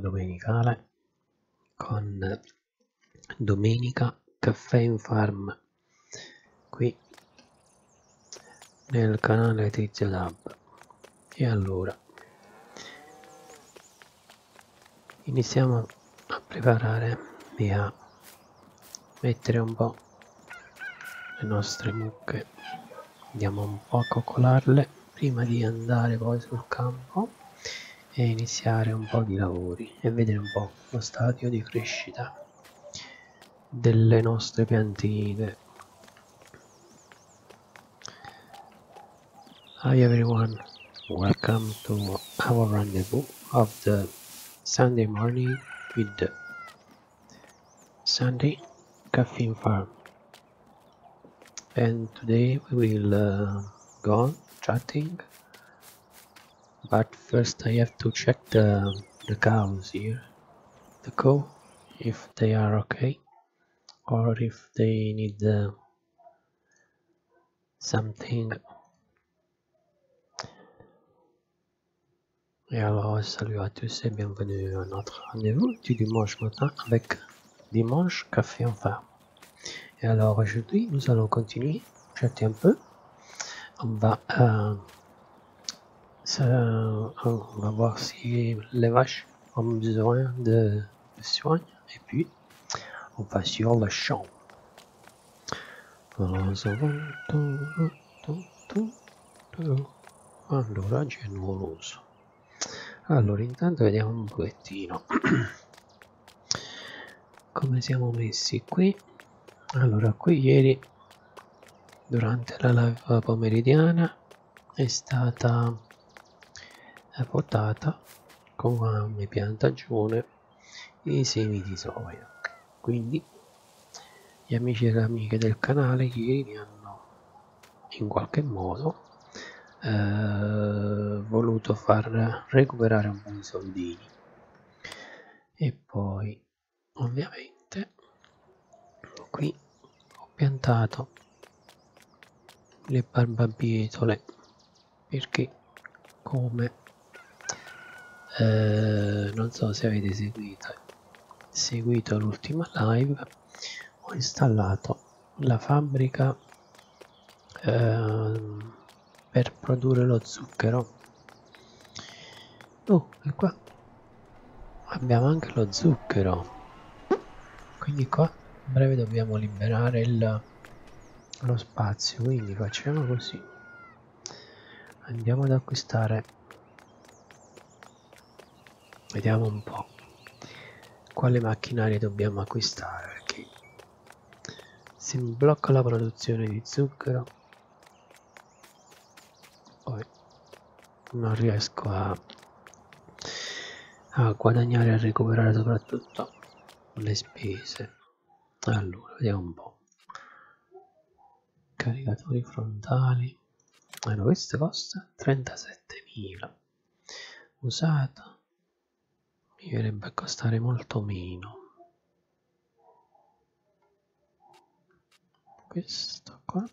domenicale con Domenica Caffè in Farm qui nel canale Tizio Dab. E allora iniziamo a preparare e a mettere un po' le nostre mucche, andiamo un po' a coccolarle prima di andare poi sul campo e iniziare un po' di lavori e vedere un po' lo stadio di crescita delle nostre piantine. Hi everyone, welcome to our rendezvous of the Sunday morning with the Sunday Caffeine Farm. And today we will go on chatting, but first I have to check the cows here, the cow, if they are okay or if they need something. Et alors salut à tous et bienvenue à notre rendez-vous du dimanche matin avec Dimanche Café en Farm. Et alors aujourd'hui nous allons continuer, chatter un peu. On va voir si les vaches ont besoin de soins et puis on va sur le champ. Allora genuoloso. Allora intanto vediamo un pochettino come siamo messi qui. Allora qui ieri durante la live pomeridiana è stata votata come piantagione i semi di soia, quindi gli amici e le amiche del canale ieri mi hanno in qualche modo voluto far recuperare un po' di soldini. E poi ovviamente qui ho piantato le barbabietole perché come non so se avete seguito l'ultima live, ho installato la fabbrica per produrre lo zucchero. E qua abbiamo anche lo zucchero, quindi qua a breve dobbiamo liberare lo spazio, quindi facciamo così, andiamo ad acquistare, vediamo un po' quale macchinaria dobbiamo acquistare, perché se mi blocca la produzione di zucchero poi non riesco a guadagnare e a recuperare soprattutto le spese. Allora vediamo un po', caricatori frontali, allora questo costa 37.000, usato mi verrebbe a costare molto meno. Questo qua,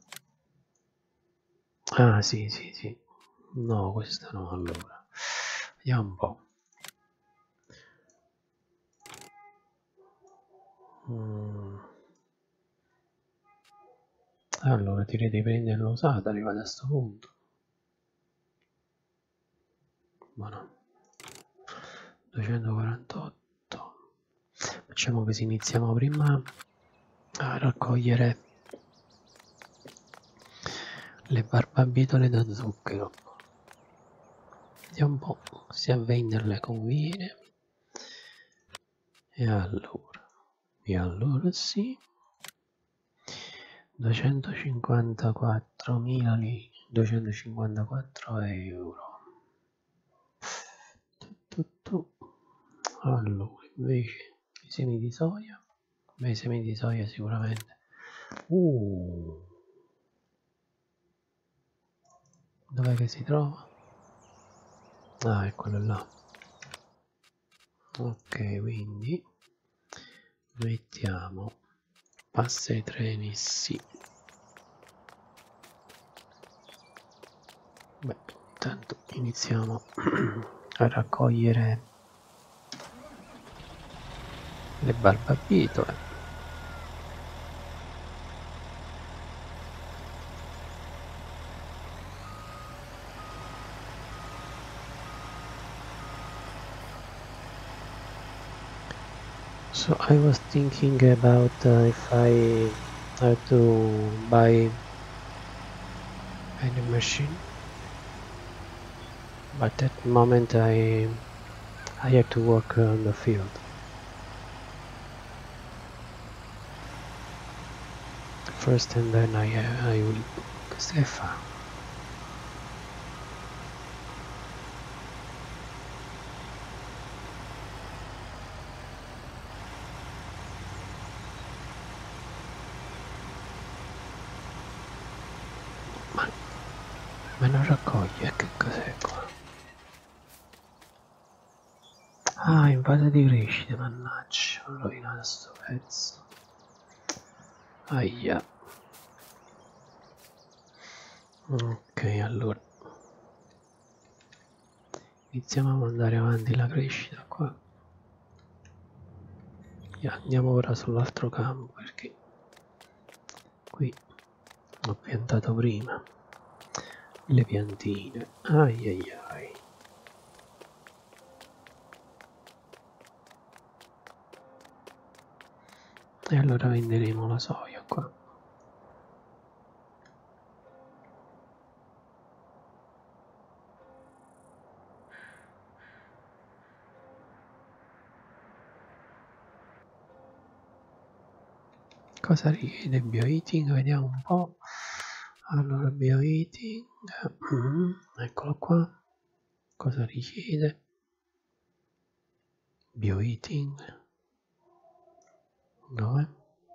ah sì, no, questo no. Allora vediamo un po'. Allora direi di prenderlo usato, arrivato a sto punto. Buono. 248. Facciamo così, iniziamo prima a raccogliere le barbabietole da zucchero, vediamo un po' se a venderle conviene. E allora sì, 254 euro. Allora invece i semi di soia, beh, i semi di soia sicuramente. Dov'è che si trova? Ah, eccolo là. Ok, quindi mettiamo passa ai treni, sì. Beh, intanto iniziamo a raccogliere le barbabitole. So I was thinking about if I have to buy any machine, but at the moment I have to work on the field. First, and then I will. Che fa? Ma non raccoglie, che cos'è qua? Ah, in fase di crescita, mannaggia, ho rovinato sto pezzo. Aia. Ok, allora iniziamo a mandare avanti la crescita qua. Andiamo ora sull'altro campo perché qui ho piantato prima le piantine. Ai ai ai. E allora venderemo la soia qua. Cosa richiede bioeating? Vediamo un po'. Allora, bioeating, eccolo qua. Cosa richiede? Bioeating. Dove?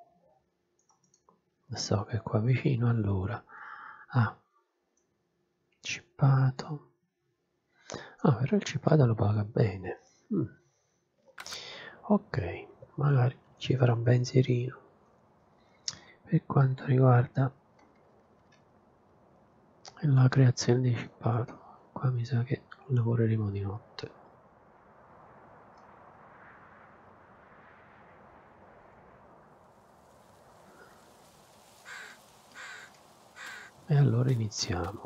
So che è qua vicino, allora. Ah, cippato. Ah, però il cippato lo paga bene. Ok, magari ci farà un pensierino. Per quanto riguarda la creazione di cippato, qua mi sa che lavoreremo di notte. E allora iniziamo.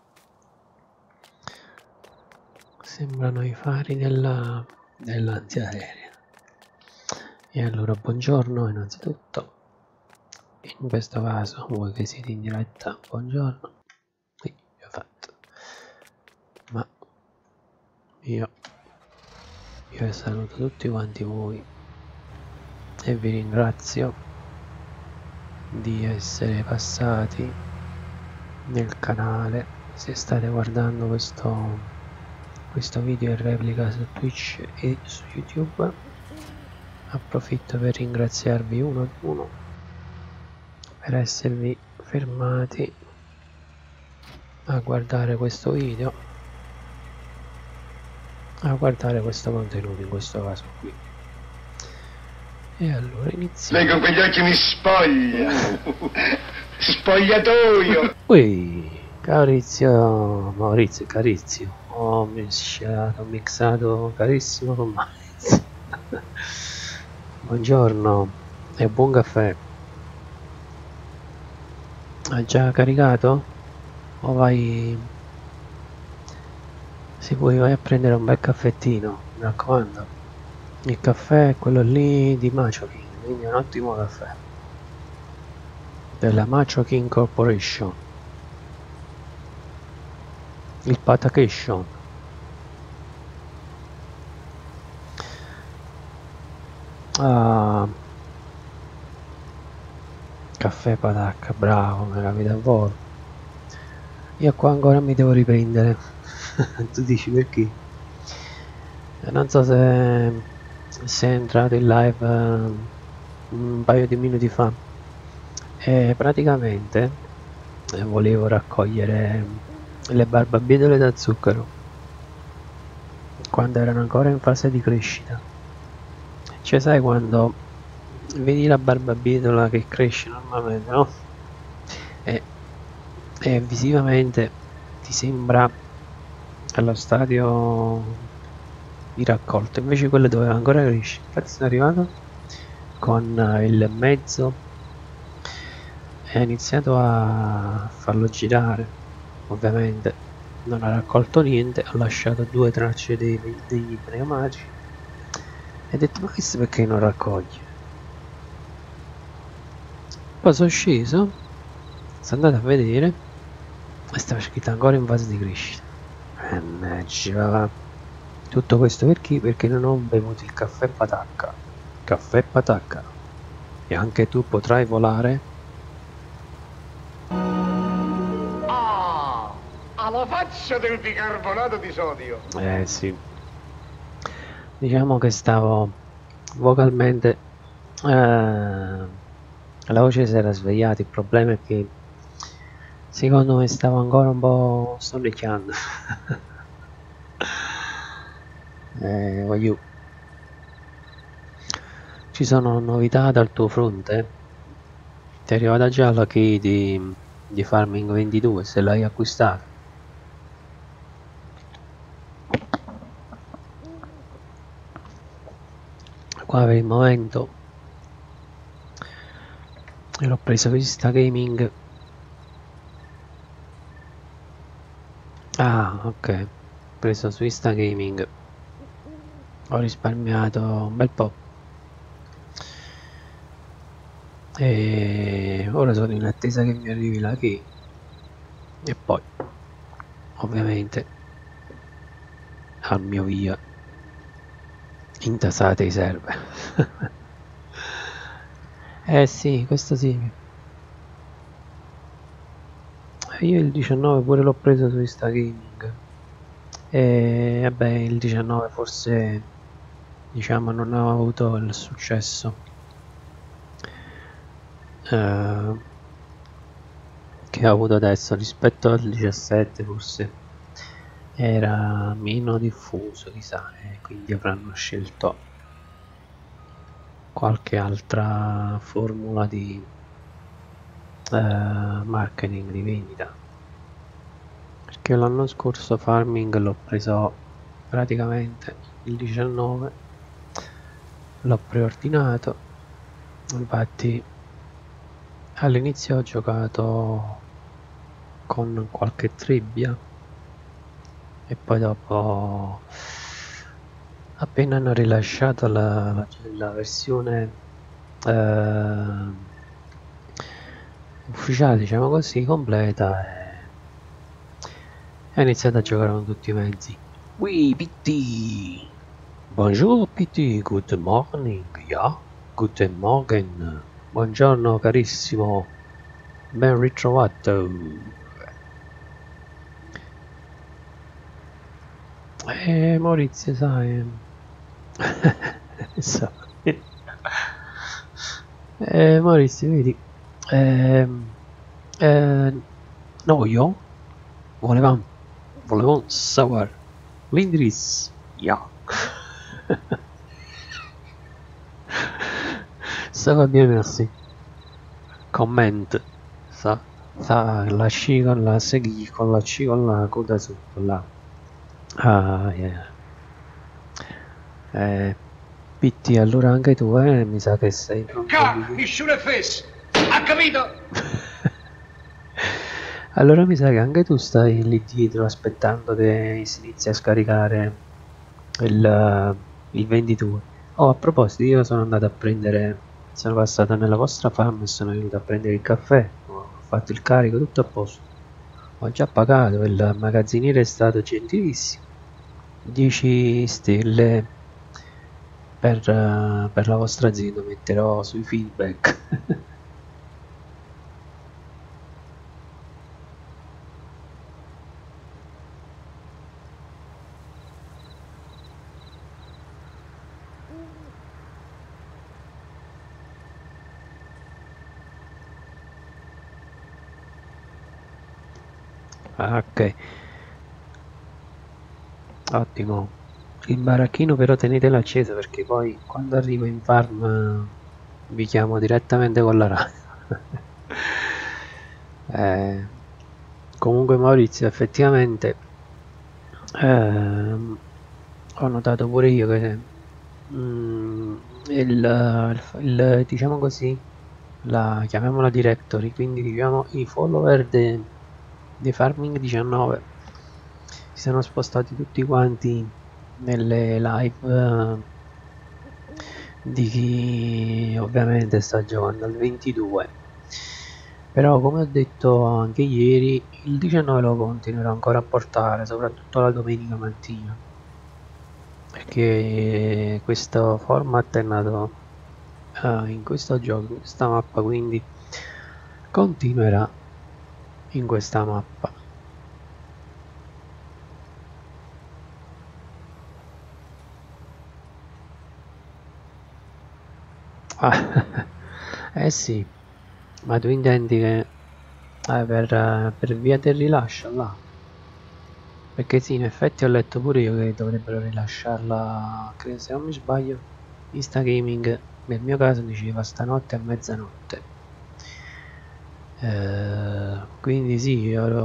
Sembrano i fari dell'antiaerea. E allora buongiorno innanzitutto. In questo caso, voi che siete in diretta, buongiorno. Sì, vi ho fatto. Ma io saluto tutti quanti voi e vi ringrazio di essere passati nel canale. Se state guardando questo video in replica su Twitch e su YouTube, approfitto per ringraziarvi uno ad uno per esservi fermati a guardare questo video, a guardare questo contenuto, in questo caso qui. E allora iniziamo. Lei con quegli occhi mi spoglia. Spogliatoio. Ui, Maurizio, Carizio. Ho mixato carissimo con Maurizio. Buongiorno e buon caffè. Hai già caricato? O vai... Se vuoi vai a prendere un bel caffettino, mi raccomando. Il caffè è quello lì di Macho King, quindi è un ottimo caffè. Della Macho King Corporation. Il Patacation. Ah, caffè Patacca, bravo, mi capita a volo. Io qua ancora mi devo riprendere. Tu dici perché? Non so se è entrato in live un paio di minuti fa. E praticamente volevo raccogliere le barbabietole da zucchero quando erano ancora in fase di crescita. Cioè, sai quando vedi la barbabietola che cresce normalmente, no? E visivamente ti sembra allo stadio di raccolta, invece quello doveva ancora crescere. Infatti sono arrivato con il mezzo e ha iniziato a farlo girare. Ovviamente non ha raccolto niente, ha lasciato 2 tracce degli pneumatici e ha detto: ma questo perché non raccoglie? Poi sono sceso, sono andato a vedere e stava scritto ancora in fase di crescita. Mannaggia, tutto questo perché? Perché non ho bevuto il caffè patacca. Caffè patacca. E anche tu potrai volare? Ah, alla faccia del bicarbonato di sodio. Eh sì. Diciamo che stavo vocalmente... la voce si era svegliata, il problema è che secondo me stavo ancora un po' sonnecchiando. Voglio... Ci sono novità dal tuo fronte? Ti è arrivata già la key di Farming 22 se l'hai acquistata? Qua per il momento l'ho preso Vista Gaming. Ah, ok, ho preso su Vista Gaming, ho risparmiato un bel po' e ora sono in attesa che mi arrivi la key e poi ovviamente al mio via intasate i server. Eh sì, questo sì. Io il 19 pure l'ho preso su Insta Gaming e vabbè il 19 forse diciamo non ha avuto il successo che ha avuto adesso rispetto al 17, forse era meno diffuso chissà, e quindi avranno scelto qualche altra formula di marketing, di vendita, perché l'anno scorso Farming l'ho preso praticamente il 19, l'ho preordinato, infatti all'inizio ho giocato con qualche trebbia e poi dopo, appena hanno rilasciato la versione ufficiale, diciamo così, completa, e ho iniziato a giocare con tutti i mezzi. Oui, PT! Bonjour PT, good morning, yeah? Guten Morgen, buongiorno carissimo, ben ritrovato. Maurizio, sai, so- Maurizio, vedi, ehm, eh, noi volevamo, volevamo sapere l'indirizzo, yeah. Ça va bien, merci. Comment, sa la C con la segui con la C con la coda sotto là. Ah, yeah. Pitti, allora anche tu, mi sa che sei pronto Ca, lì. nessuno è fesso. Ha capito? Allora mi sa che anche tu stai lì dietro aspettando che si inizi a scaricare il venditore. Oh, a proposito, io sono andato a prendere, sono passato nella vostra farm e sono venuto a prendere il caffè, ho fatto il carico, tutto a posto. Ho già pagato, il magazziniere è stato gentilissimo. 10 stelle per la vostra azienda, metterò sui feedback. Ah, ok, ottimo. Il baracchino però tenetelo acceso perché poi quando arrivo in farm vi chiamo direttamente con la radio. Eh, comunque Maurizio, effettivamente ho notato pure io che diciamo così, la chiamiamola directory, quindi diciamo i follower di Farming 19 si sono spostati tutti quanti nelle live di chi ovviamente sta giocando al 22. Però come ho detto anche ieri, il 19 lo continuerò ancora a portare, soprattutto la domenica mattina, perché questo format è nato in questo gioco, in questa mappa, quindi continuerà in questa mappa. Ah, eh sì, ma tu intendi che per via del rilascio là? Perché sì, in effetti ho letto pure io che dovrebbero rilasciarla, credo, se non mi sbaglio, Instagaming nel mio caso diceva stanotte a mezzanotte. Quindi sì,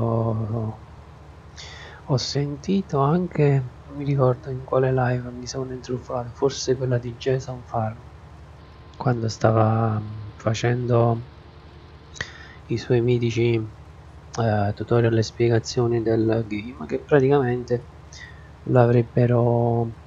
ho sentito anche, non mi ricordo in quale live mi sono intrufato, forse quella di Jason Farm, quando stava facendo i suoi mitici tutorial e spiegazioni del game, che praticamente l'avrebbero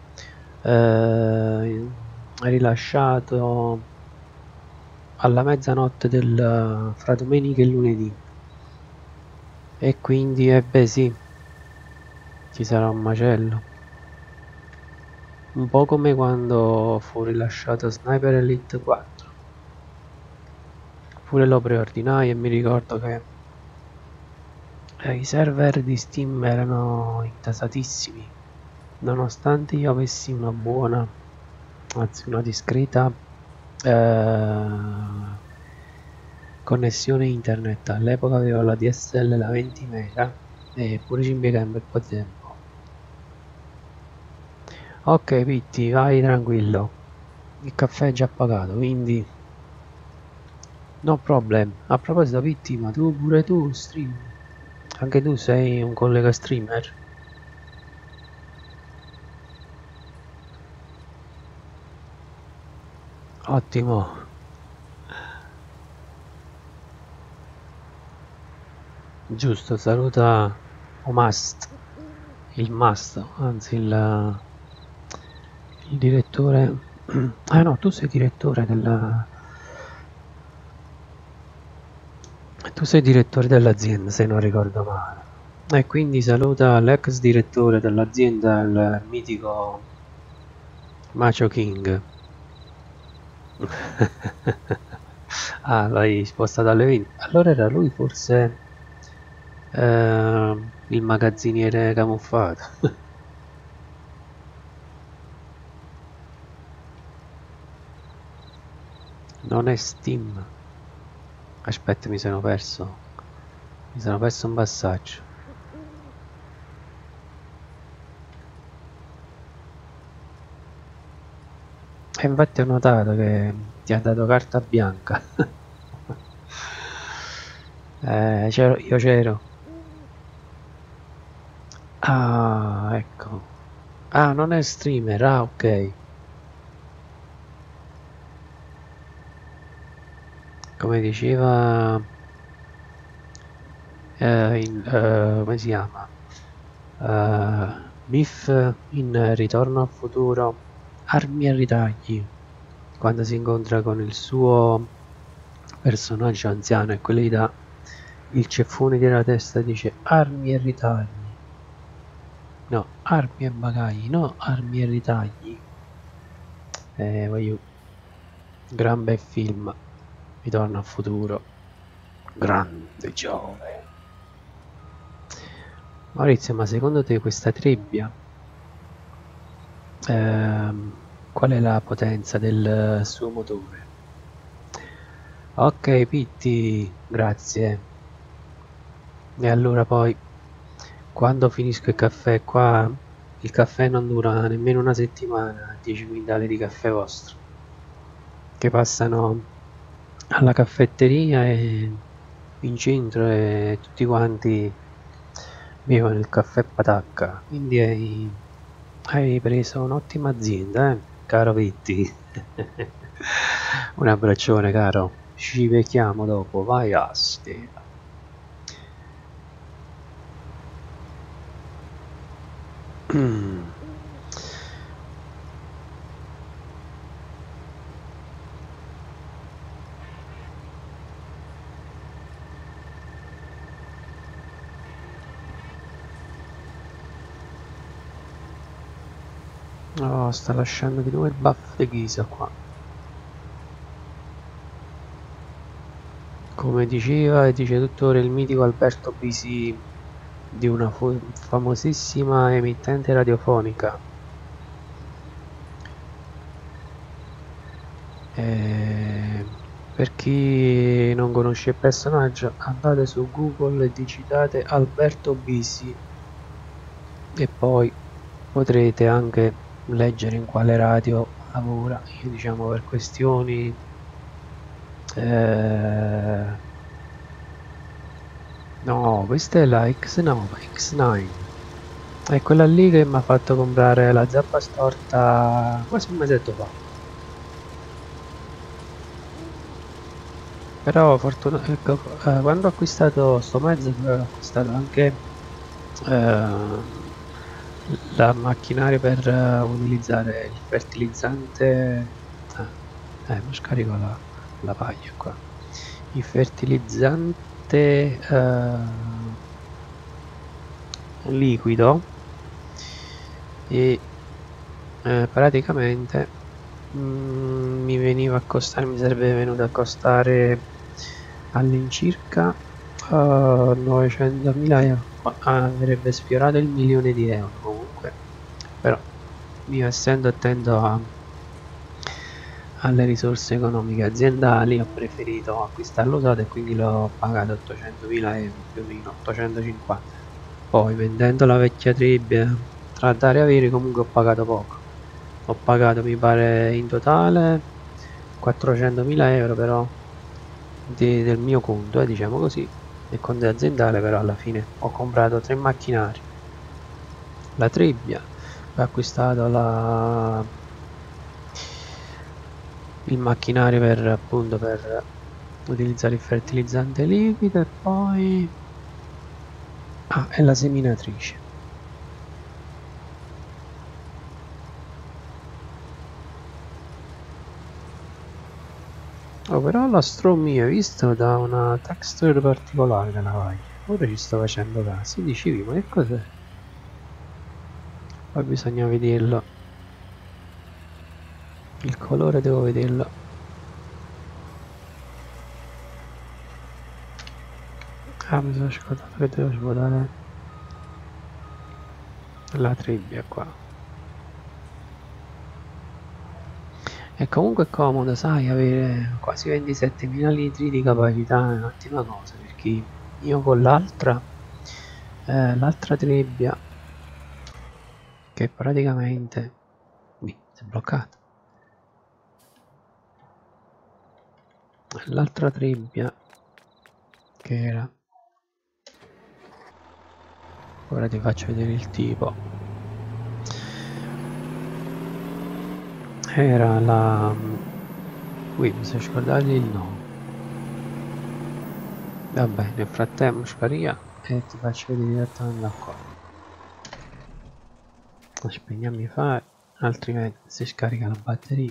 rilasciato alla mezzanotte fra domenica e lunedì, e quindi beh sì, ci sarà un macello, un po' come quando fu rilasciato Sniper Elite 4. Pure lo preordinai e mi ricordo che i server di Steam erano intasatissimi, nonostante io avessi una buona, anzi una discreta connessione internet. All'epoca avevo la DSL, la 20 mega, e pure ci impiegai un bel po' di tempo. Ok Pitti, vai tranquillo, il caffè è già pagato, quindi no problem. A proposito Pitti, ma pure tu stream? Anche tu sei un collega streamer? Ottimo. Giusto, saluta Omast, il Mast, anzi il direttore. Ah no, tu sei direttore dell'azienda, se non ricordo male. E quindi saluta l'ex direttore dell'azienda, il mitico Macho King. Ah, l'hai spostato alle 20. Allora era lui forse il magazziniere camuffato. Non è Steam. Aspetta, mi sono perso. Mi sono perso un passaggio. E infatti ho notato che ti ha dato carta bianca. Io c'ero. Ah, ecco. Ah, non è streamer. Ah, ok. Come diceva come si chiama? Biff in Ritorno al futuro, armi e ritagli, quando si incontra con il suo personaggio anziano e quello gli dà il ceffone della testa e dice armi e ritagli, no, armi e bagagli, no, armi e ritagli. Voglio gran bel film, Ritorno al futuro, grande Giove. Maurizio, ma secondo te questa trebbia, qual è la potenza del suo motore? Ok Pitti, grazie. E allora poi, quando finisco il caffè qua, il caffè non dura nemmeno una settimana, 10 quintali di caffè vostro, che passano alla caffetteria e in centro e tutti quanti bevono il caffè patacca. Quindi hai preso un'ottima azienda, caro Pitti. Un abbraccione caro, ci becchiamo dopo, vai Asti. Oh, sta lasciando di nuovo il buff di Ghisa qua. Come diceva e dice tuttora il mitico Alberto Bisi di una famosissima emittente radiofonica. Per chi non conosce il personaggio, andate su Google e digitate Alberto Bisi e poi potrete anche leggere in quale radio lavora. Io diciamo per questioni no, questa è la X9 è quella lì che mi ha fatto comprare la zappa storta quasi un mesetto fa. Però ecco, quando ho acquistato sto mezzo ho acquistato anche la macchinaria per utilizzare il fertilizzante. Mi scarico la paglia qua. Il fertilizzante liquido e praticamente mi veniva a costare, mi sarebbe venuto a costare all'incirca 900.000 euro, avrebbe sfiorato il 1.000.000 di euro comunque, però io essendo attento alle risorse economiche aziendali ho preferito acquistarlo usato e quindi l'ho pagato 800.000 euro, più o meno 850. Poi vendendo la vecchia Trebbia tra dare e avere comunque ho pagato poco, ho pagato mi pare in totale 400.000 euro però del mio conto, diciamo così, nel conto aziendale, però alla fine ho comprato 3 macchinari, la Trebbia, poi ho acquistato il macchinario per appunto per utilizzare il fertilizzante liquido e poi è la seminatrice. Oh, però la Stromi è visto da una texture particolare della paglia. Ora ci sto facendo caso. Dicevi, ma che cos'è? Poi bisogna vederlo. Il colore devo vederlo. Mi sono scordato che devo svuotare la Trebbia qua. E comunque è comodo, sai, avere quasi 27.000 litri di capacità è un'ottima cosa, perché io con l'altra Trebbia, che praticamente si è bloccata. L'altra Trebbia che era, ora ti faccio vedere il tipo, era la qui mi sono scordato il nome, vabbè, nel frattempo scaria e ti faccio vedere direttamente da qua. Spegniamo i fari, altrimenti si scarica la batteria.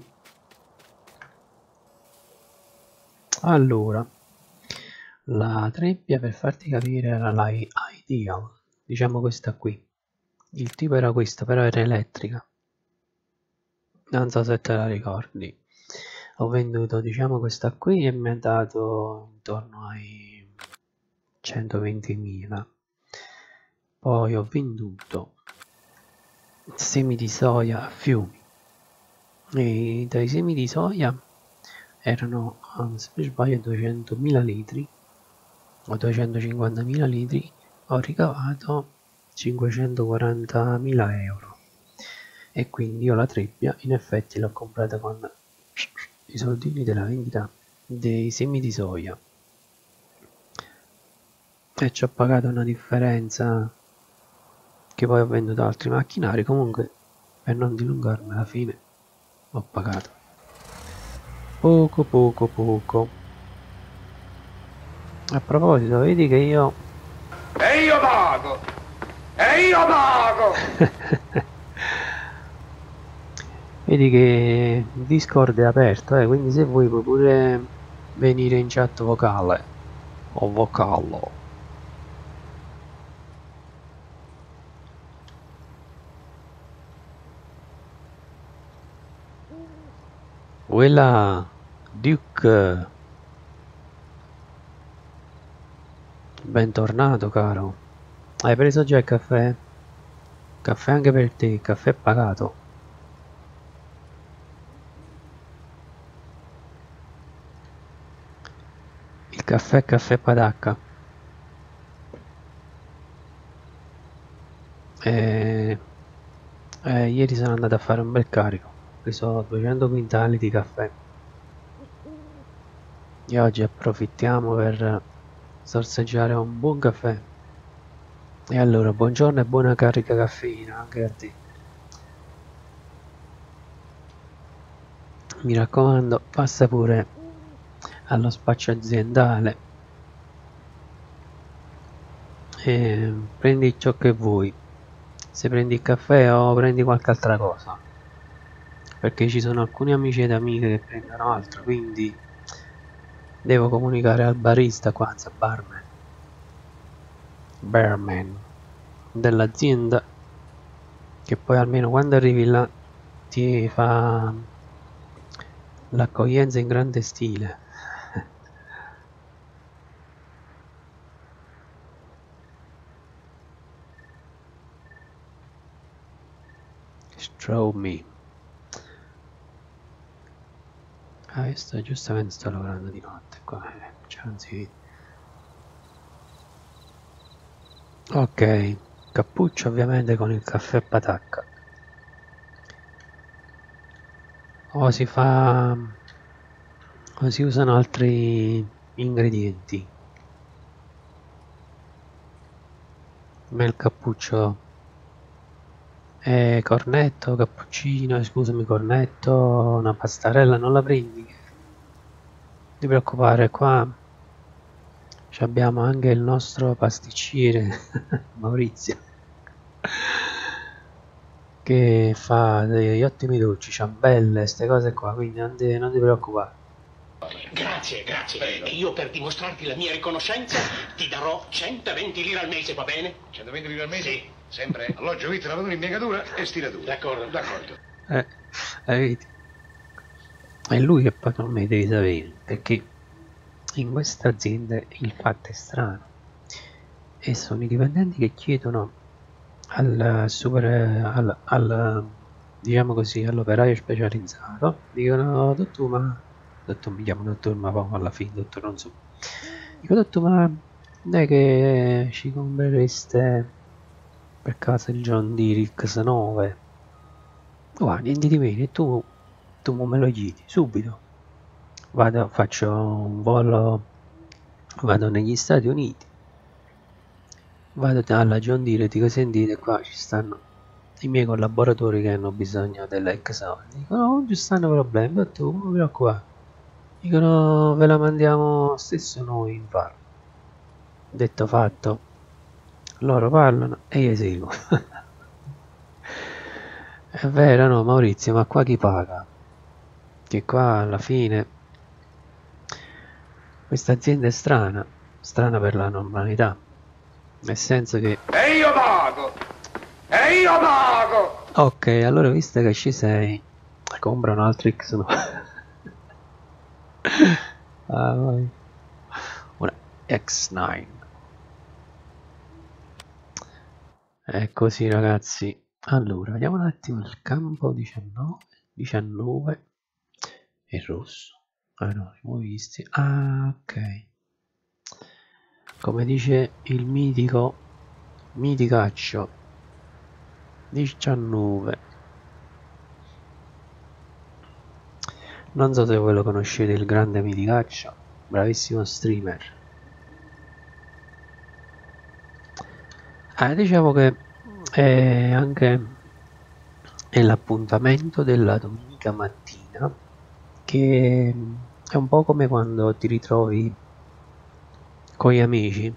Allora, la trebbia, per farti capire, era la Ideal, diciamo questa qui. Il tipo era questo, però era elettrica. Non so se te la ricordi. Ho venduto, diciamo, questa qui e mi ha dato intorno ai 120.000. Poi ho venduto semi di soia a fiumi. E dai semi di soia erano, se non sbaglio, 200.000 litri o 250.000 litri, ho ricavato 540.000 euro. E quindi io la trebbia in effetti l'ho comprata con i soldini della vendita dei semi di soia e ci ho pagato una differenza che poi ho venduto altri macchinari. Comunque, per non dilungarmi, alla fine ho pagato Poco poco poco. A proposito, vedi che io... E io pago! E io pago! Vedi che Discord è aperto, quindi se vuoi puoi pure venire in chat vocale o vocallo. Quella Duke, bentornato caro. Hai preso già il caffè? Caffè anche per te, caffè pagato. Il caffè caffè patacca. Ieri sono andato a fare un bel carico. Ho preso 200 quintali di caffè. E oggi approfittiamo per sorseggiare un buon caffè. E allora, buongiorno e buona carica caffeina anche a te. Mi raccomando, passa pure allo spaccio aziendale e prendi ciò che vuoi. Se prendi il caffè o prendi qualche altra cosa. Perché ci sono alcuni amici ed amiche che prendono altro, quindi devo comunicare al barista qua, anzi barman dell'azienda, che poi almeno quando arrivi là ti fa l'accoglienza in grande stile. Strow me. Io giustamente sto lavorando di notte qua, anzi. Ok, cappuccio ovviamente con il caffè patacca. O si fa... o si usano altri ingredienti. Ma il cappuccio è cornetto, cappuccino, scusami, cornetto, una pastarella, non la prendi? Non ti preoccupare, qua abbiamo anche il nostro pasticcere Maurizio, che fa degli ottimi dolci, ciambelle, queste cose qua, quindi non ti preoccupare. Grazie, grazie. E io per dimostrarti la mia riconoscenza ti darò 120 lire al mese, va bene? 120 lire al mese? Sì. Sempre alloggio, vitto, lavatura, impiegatura e stiratura. D'accordo. D'accordo. Vedi? È lui che poi non mi devi sapere, perché in questa azienda il fatto è strano e sono i dipendenti che chiedono diciamo così, all'operaio specializzato, dicono dottor mi chiamo dottor, ma poi alla fine dottor non so, dico dottor, ma non è che ci comprereste per caso il John Deere X9? Guarda, niente di meno, tu me lo chiedi subito. Faccio un volo, vado negli Stati Uniti, vado alla John Deere e dico sentite qua ci stanno i miei collaboratori che hanno bisogno dell'X9. Dicono non ci stanno problemi, dottor, non vi preoccupate. Dicono ve la mandiamo stesso noi in farlo. Detto fatto, loro parlano e io seguo. È vero, no Maurizio, ma qua chi paga? Che qua alla fine questa azienda è strana per la normalità, nel senso che... E io pago! E io pago! Ok, allora visto che ci sei, compra un altro X9. Vai. Una X9. È così ragazzi. Allora, vediamo un attimo il campo 19 è rosso. Ah no, siamo visti. Ah, ok. Come dice il miticaccio 19. Non so se voi lo conoscete, il grande miticaccio, bravissimo streamer. Diciamo che è anche l'appuntamento della domenica mattina che è un po' come quando ti ritrovi con gli amici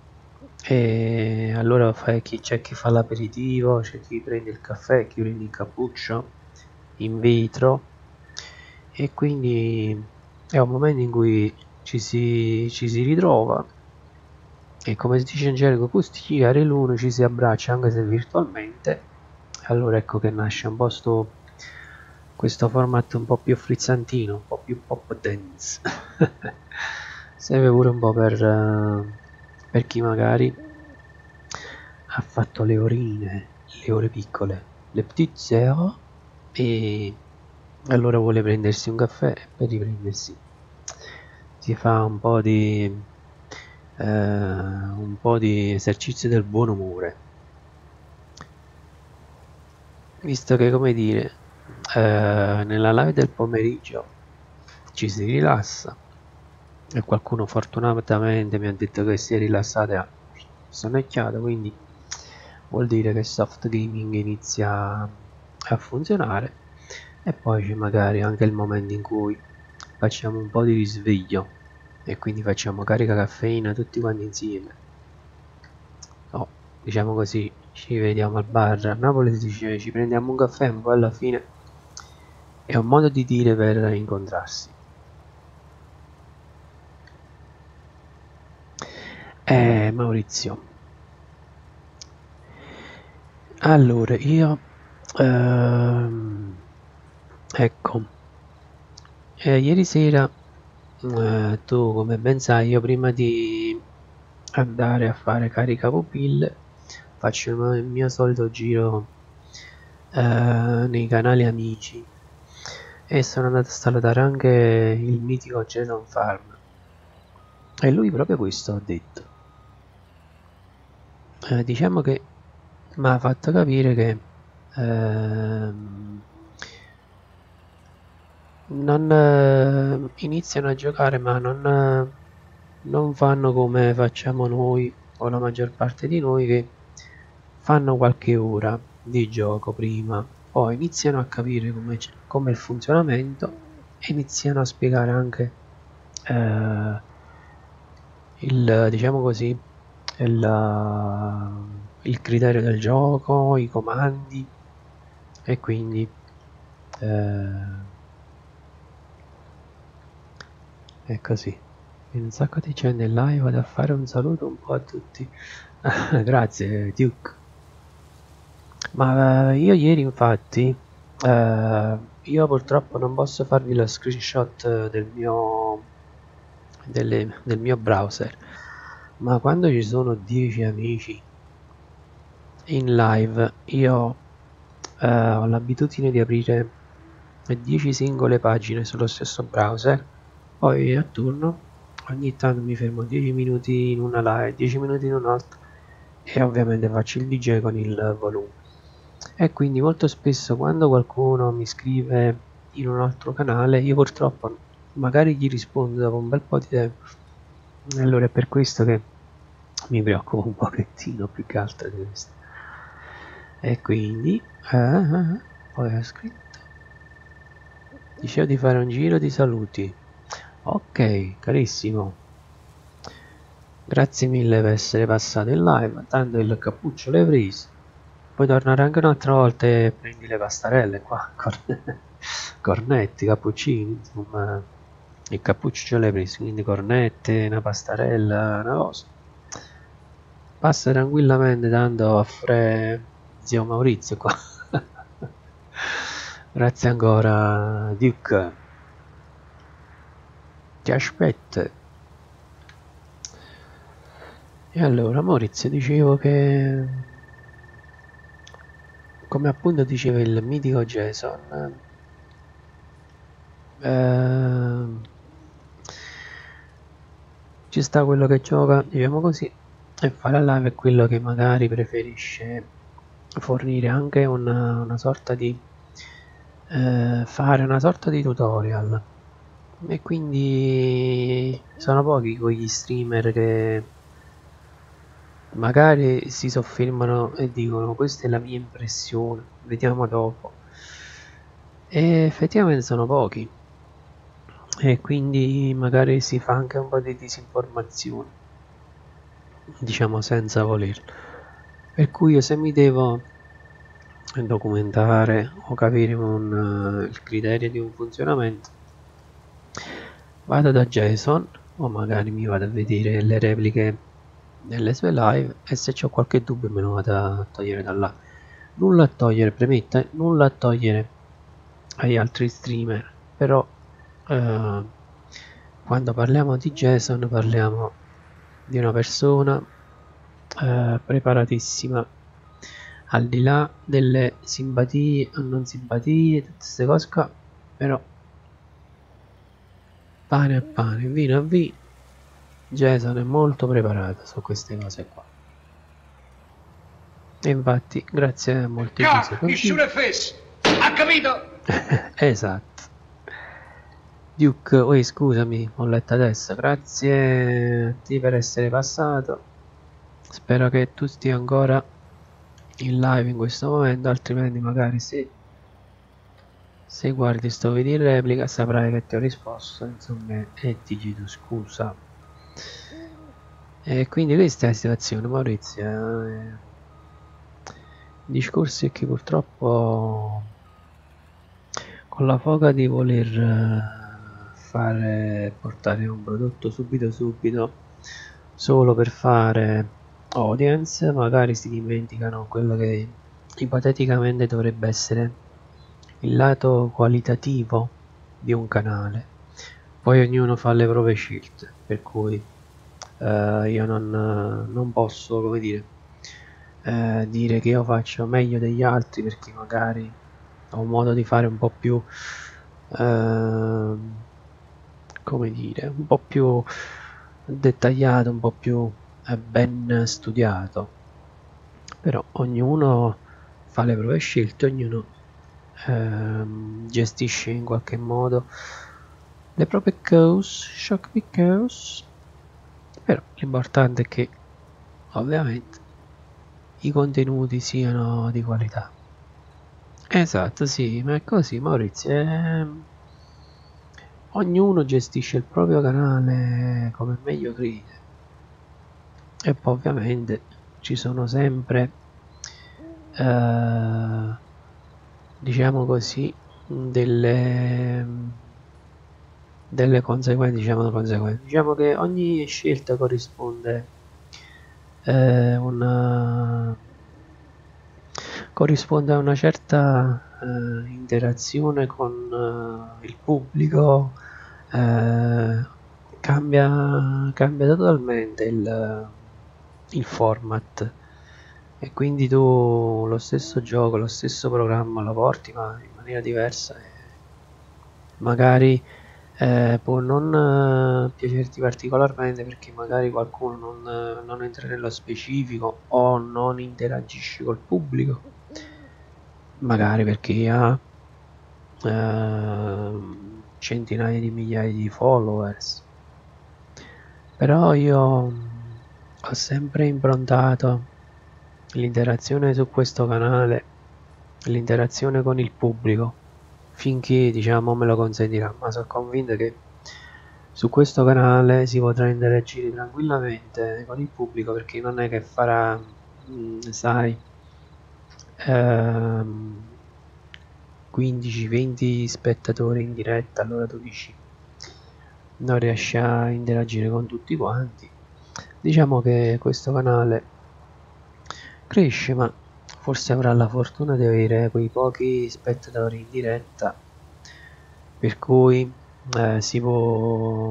e allora c'è chi fa l'aperitivo, c'è chi prende il caffè, chi prende il cappuccio in vetro, e quindi è un momento in cui ci si ritrova e, come si dice in gergo, custigare l'uno, ci si abbraccia anche se virtualmente. Allora ecco che nasce un po' questo format un po' più frizzantino, un po' più pop dance. Serve pure un po' per chi magari ha fatto le orine, le ore piccole, le petites heures, e allora vuole prendersi un caffè per riprendersi. Si fa un po' di esercizio del buon umore, visto che, come dire, nella live del pomeriggio ci si rilassa e qualcuno fortunatamente mi ha detto che si è rilassato e ha sonnecchiato, quindi vuol dire che soft gaming inizia a funzionare. E poi c'è magari anche il momento in cui facciamo un po' di risveglio e quindi facciamo carica caffeina tutti quanti insieme. No, diciamo così, ci vediamo al bar. A Napoli si dice ci prendiamo un caffè, ma poi alla fine è un modo di dire per incontrarsi. Maurizio, allora io ecco, ieri sera, tu come ben sai, io prima di andare a fare carica pupille faccio il mio solito giro nei canali amici e sono andato a salutare anche il mitico Jason Farm, e lui proprio questo ha detto. Diciamo che mi ha fatto capire che non iniziano a giocare, ma non fanno come facciamo noi o la maggior parte di noi, che fanno qualche ora di gioco prima, poi iniziano a capire come il funzionamento e iniziano a spiegare anche diciamo così, il criterio del gioco, i comandi, e quindi è così. Un sacco di gente in live, vado a fare un saluto un po' a tutti. Grazie Duke. Ma io ieri infatti, io purtroppo non posso farvi lo screenshot del mio browser, ma quando ci sono 10 amici in live io ho l'abitudine di aprire 10 singole pagine sullo stesso browser, poi a turno ogni tanto mi fermo 10 minuti in una live, 10 minuti in un'altra, e ovviamente faccio il DJ con il volume. E quindi molto spesso quando qualcuno mi scrive in un altro canale, io purtroppo magari gli rispondo dopo un bel po' di tempo, e allora è per questo che mi preoccupo un pochettino più che altro di questo. E quindi poi ha scritto, dicevo di fare un giro di saluti. Ok, carissimo, grazie mille per essere passato in live, tanto il cappuccio l'hai preso, puoi tornare anche un'altra volta e prendi le pastarelle qua, cornetti, cappuccini, insomma, il cappuccio ce l'hai preso, quindi cornette, una pastarella, una cosa. Passa tranquillamente, tanto offre zio Maurizio qua. Grazie ancora Duke, ti aspetto. E allora Maurizio, dicevo che, come appunto diceva il mitico Jason, ci sta quello che gioca, diciamo così, e fare la live è quello che magari preferisce fornire anche una sorta di fare una sorta di tutorial, e quindi sono pochi quegli streamer che magari si soffermano e dicono questa è la mia impressione, vediamo dopo, e effettivamente sono pochi. e quindi magari si fa anche un po' di disinformazione, diciamo senza volerlo. Per cui io, se mi devo documentare o capire il criterio di un funzionamento, vado da Jason o magari mi vado a vedere le repliche delle sue live, e se ho qualche dubbio me lo vado a togliere da là. Nulla a togliere, premette, nulla a togliere agli altri streamer, però quando parliamo di Jason parliamo di una persona preparatissima, al di là delle simpatie o non simpatie, tutte queste cose qua, però pane a pane, vino a vino, Jason è molto preparato su queste cose qua. E infatti, grazie a molti Cut! Nessuna face! Ha capito? esatto. Duke, scusami, ho letto adesso. Grazie a te per essere passato. Spero che tu stia ancora in live in questo momento, altrimenti magari se guardi sto video in replica saprai che ti ho risposto, insomma, e ti chiedo scusa. E quindi questa è la situazione, Maurizio. Il discorso è che purtroppo, con la foga di voler portare un prodotto subito solo per fare audience, magari si dimenticano quello che ipoteticamente dovrebbe essere il lato qualitativo di un canale. Poi ognuno fa le proprie scelte, per cui io non posso, come dire che io faccio meglio degli altri perché magari ho un modo di fare un po' più come dire, un po' più dettagliato, un po' più ben studiato. Però ognuno fa le proprie scelte, ognuno gestisce in qualche modo le proprie cose, però l'importante è che ovviamente i contenuti siano di qualità. Esatto, sì, ma è così, Maurizio. Ognuno gestisce il proprio canale come meglio crede, e poi ovviamente ci sono sempre diciamo così delle conseguenze, diciamo che ogni scelta corrisponde a una certa interazione con il pubblico. Cambia totalmente il format, e quindi tu lo stesso gioco, lo stesso programma lo porti ma in maniera diversa, e magari può non piacerti particolarmente perché magari qualcuno non entra nello specifico o non interagisce col pubblico, magari perché ha centinaia di migliaia di followers. Però io ho sempre improntato l'interazione su questo canale, l'interazione con il pubblico, finché diciamo me lo consentirà, ma sono convinto che su questo canale si potrà interagire tranquillamente con il pubblico, perché non è che farà sai 15-20 spettatori in diretta, allora tu dici non riesci a interagire con tutti quanti. Diciamo che questo canale cresce, ma forse avrà la fortuna di avere quei pochi spettatori in diretta, per cui si può,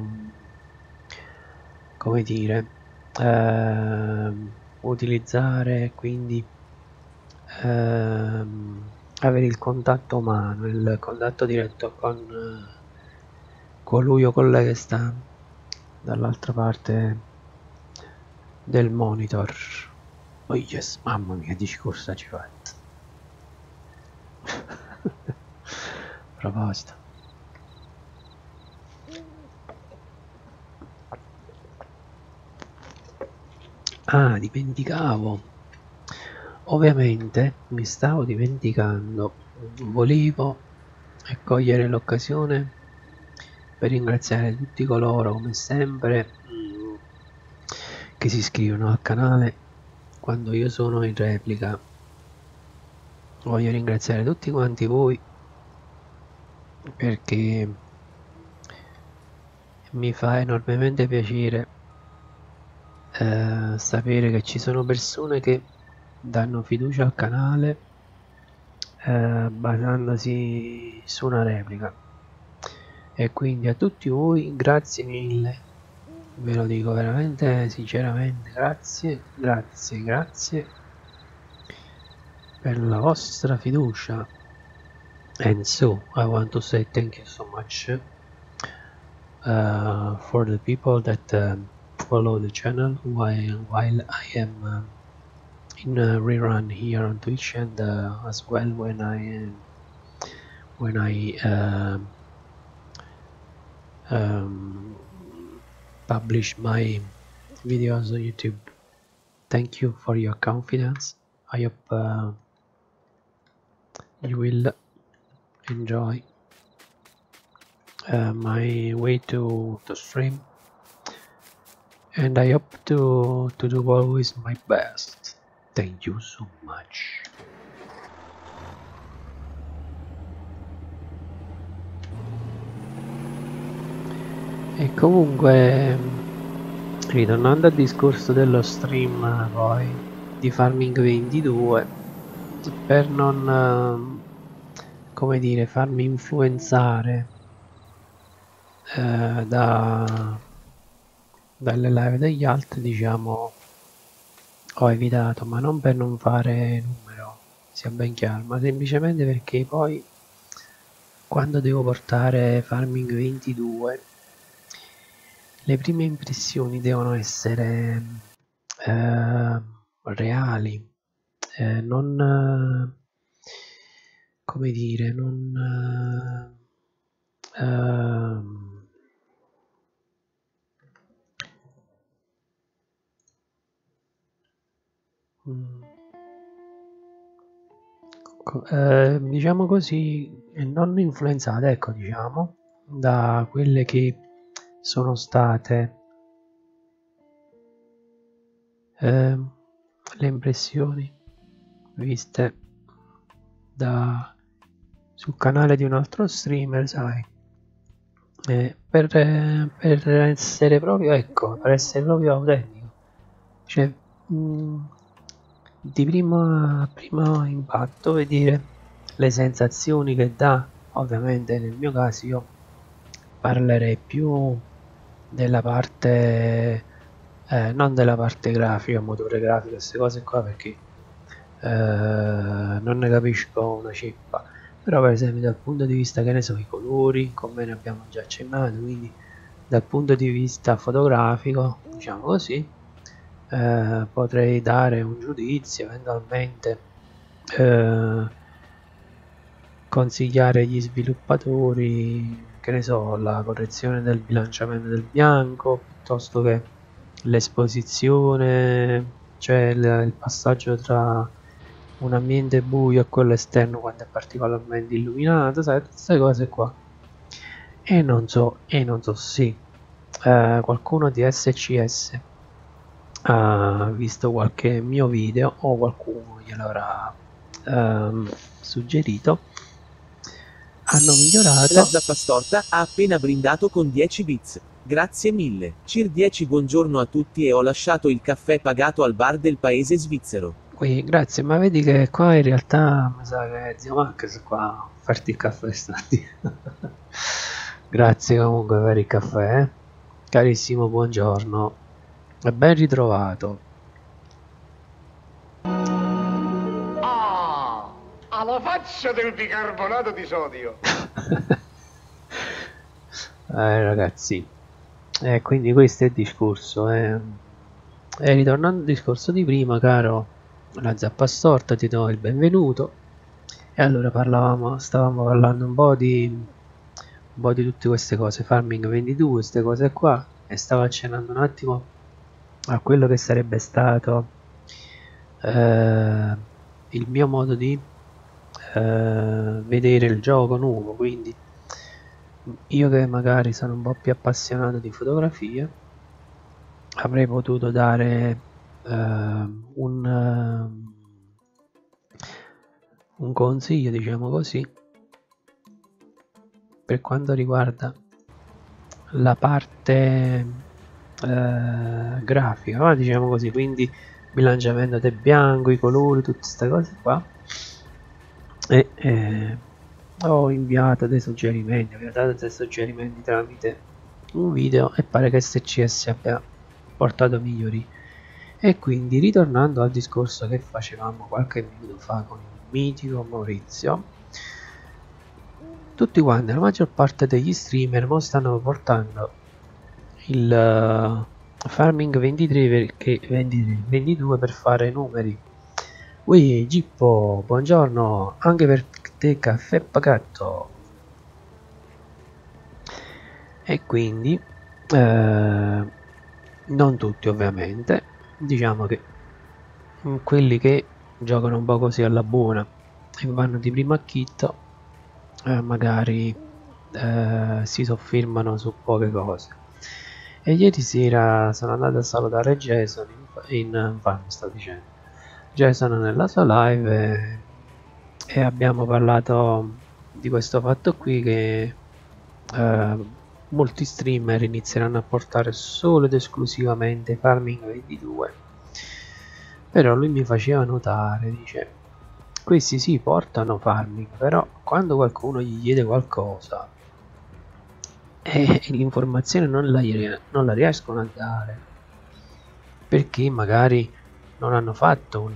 come dire, utilizzare, quindi avere il contatto umano, il contatto diretto con colui o quella che sta dall'altra parte del monitor. Oh yes, mamma mia, discorso ci fatto. A proposito, dimenticavo, ovviamente mi stavo dimenticando, volevo cogliere l'occasione per ringraziare tutti coloro, come sempre, che si iscrivono al canale quando io sono in replica. Voglio ringraziare tutti quanti voi perché mi fa enormemente piacere sapere che ci sono persone che danno fiducia al canale basandosi su una replica, e quindi a tutti voi grazie mille, ve lo dico veramente sinceramente, grazie per la vostra fiducia. And so I want to say thank you so much for the people that follow the channel while I am in a rerun here on Twitch, and as well when I publish my videos on YouTube. Thank you for your confidence. I hope you will enjoy my way to stream, and I hope to do always my best. Thank you so much. E comunque, ritornando al discorso dello stream poi di Farming 22, per non come dire, farmi influenzare dalle live degli altri, diciamo, ho evitato, ma non per non fare numero, sia ben chiaro, ma semplicemente perché poi quando devo portare Farming 22 le prime impressioni devono essere reali, non come dire, non diciamo così, non influenzate, ecco, diciamo, da quelle che sono state le impressioni viste sul canale di un altro streamer, sai, per essere proprio, ecco, per essere proprio autentico, cioè di primo impatto vedere le sensazioni che dà. Ovviamente nel mio caso io parlerei più della parte non della parte grafica, motore grafico, queste cose qua, perché non ne capisco una cippa, però per esempio dal punto di vista, che ne so, i colori, come ne abbiamo già accennato, quindi dal punto di vista fotografico, diciamo così, potrei dare un giudizio, eventualmente consigliare agli sviluppatori, che ne so, la correzione del bilanciamento del bianco, piuttosto che l'esposizione, cioè il passaggio tra un ambiente buio e quello esterno quando è particolarmente illuminato, sai, tutte queste cose qua. E non so sì, qualcuno di SCS ha visto qualche mio video o qualcuno gliel'avrà suggerito, hanno migliorato. La Zappastorta ha appena brindato con 10 bits. Grazie mille. Cir 10, buongiorno a tutti, e ho lasciato il caffè pagato al bar del paese svizzero. Qui, grazie, ma vedi che qua in realtà mi sa che è zio Max qua a farti il caffè stamattina. Grazie comunque per il caffè, carissimo, buongiorno e ben ritrovato. Ah, alla faccia del bicarbonato di sodio. Ragazzi, quindi questo è il discorso, e ritornando al discorso di prima, caro la Zappastorta, ti do il benvenuto. E allora stavamo parlando un po' di tutte queste cose, Farming 22, queste cose qua, e stavo accennando un attimo a quello che sarebbe stato il mio modo di vedere il gioco nuovo. Quindi io che magari sono un po' più appassionato di fotografia avrei potuto dare un consiglio, diciamo così, per quanto riguarda la parte grafica, no? Diciamo così, quindi bilanciamento del bianco, i colori, tutte queste cose qua. E ho inviato dei suggerimenti, ho dato dei suggerimenti tramite un video e pare che SCS abbia portato migliori. E quindi, ritornando al discorso che facevamo qualche minuto fa con il mitico Maurizio, tutti quanti, la maggior parte degli streamer mo stanno portando il Farming 23 22 per fare numeri. Ui Gippo, buongiorno, anche per te caffè pagato. E quindi non tutti ovviamente, diciamo che quelli che giocano un po' così alla buona e vanno di primo acchitto magari si soffermano su poche cose. E ieri sera sono andato a salutare Jason sto dicendo Jason nella sua live e abbiamo parlato di questo fatto qui, che molti streamer inizieranno a portare solo ed esclusivamente Farming 22. Però lui mi faceva notare, dice, questi sì portano Farming, però quando qualcuno gli chiede qualcosa e l'informazione non la riescono a dare, perché magari non hanno fatto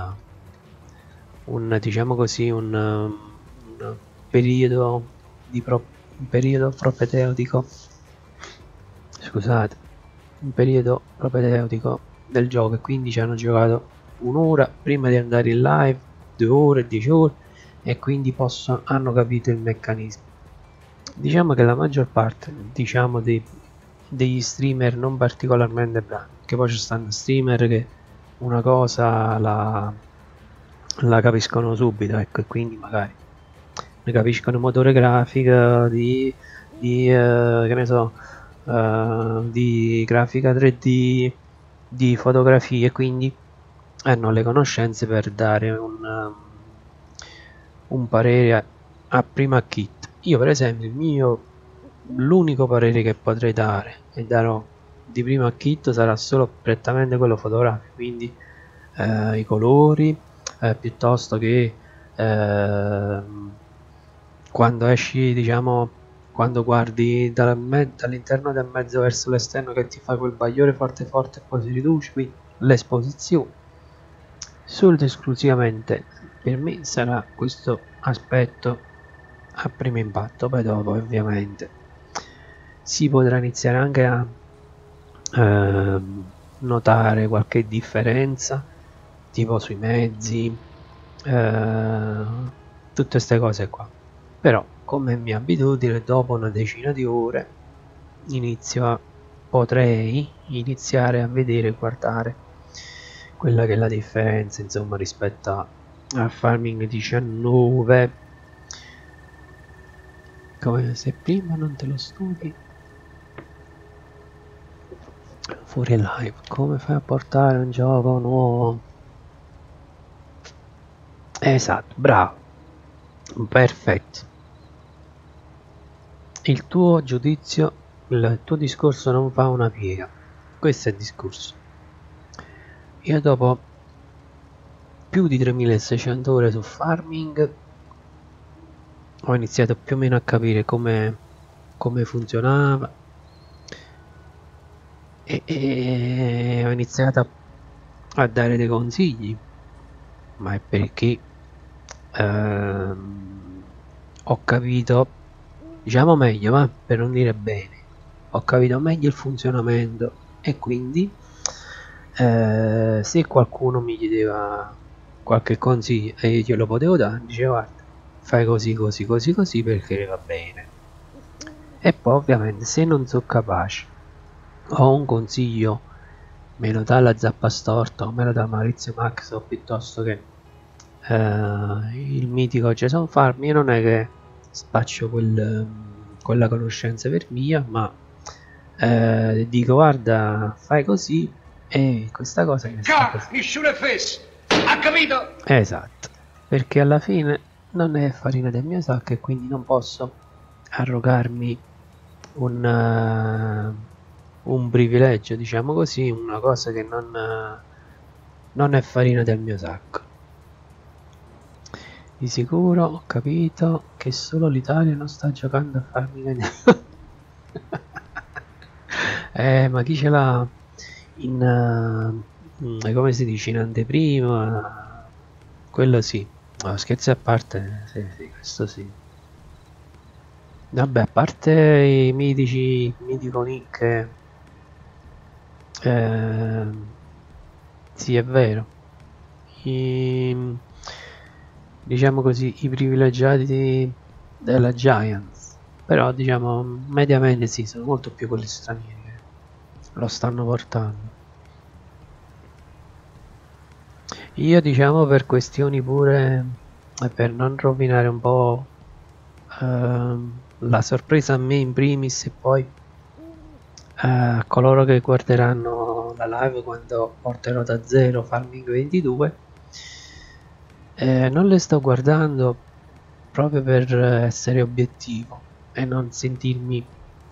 diciamo così, un periodo un periodo propedeutico, scusate, un periodo propedeutico del gioco, e quindi ci hanno giocato un'ora prima di andare in live, 2 ore, 10 ore, e quindi hanno capito il meccanismo. Diciamo che la maggior parte, diciamo, degli streamer non particolarmente bravi, che poi ci stanno streamer che una cosa la capiscono subito, ecco, e quindi magari ne capiscono motore grafico, che ne so, di grafica 3D, di fotografie, quindi hanno le conoscenze per dare un parere a prima kit. Io per esempio l'unico parere che potrei dare e darò di prima kit sarà solo prettamente quello fotografico, quindi i colori, piuttosto che quando esci, diciamo, quando guardi dall'interno del mezzo verso l'esterno, che ti fa quel bagliore forte forte e poi si riduce, quindi l'esposizione. Solo ed esclusivamente per me sarà questo aspetto a primo impatto. Poi dopo ovviamente si potrà iniziare anche a notare qualche differenza, tipo sui mezzi, tutte queste cose qua. Però come mia abitudine, dopo una decina di ore potrei iniziare a vedere e guardare quella che è la differenza, insomma, rispetto a Farming 19, come se prima non te lo studi fuori live. Come fai a portare un gioco nuovo? Esatto, bravo, perfetto. Il tuo giudizio, il tuo discorso non fa una piega. Questo è il discorso. Io dopo più di 3600 ore su Farming ho iniziato più o meno a capire come funzionava e ho iniziato a dare dei consigli, ma è perché ho capito, diciamo meglio, ma per non dire bene, ho capito meglio il funzionamento, e quindi se qualcuno mi chiedeva qualche consiglio e io glielo potevo dare, dicevo guarda, fai così così così così perché va bene. E poi ovviamente se non sono capace, ho un consiglio, me lo dà la Zappa Storta o me lo dà Maurizio Max, o piuttosto che il mitico Jason Farm, io non è che spaccio quella conoscenza per mia, ma dico guarda fai così e questa cosa che sta così. Nessuno è fesso, ha capito? Esatto, perché alla fine non è farina del mio sacco e quindi non posso arrogarmi un privilegio, diciamo così, una cosa che non è farina del mio sacco. Di sicuro ho capito che solo l'Italia non sta giocando a farmi vedere. Ma chi ce l'ha come si dice, in anteprima? Quello sì. No, scherzi a parte, sì, questo sì. Vabbè, a parte i mitici, mitico Nick, sì, è vero. I, diciamo così, i privilegiati della Giants, però diciamo mediamente sì, sono molto più quelli stranieri che lo stanno portando. Io diciamo per questioni pure, per non rovinare un po' la sorpresa a me in primis e poi a coloro che guarderanno la live quando porterò da zero Farming 22, non le sto guardando proprio per essere obiettivo e non sentirmi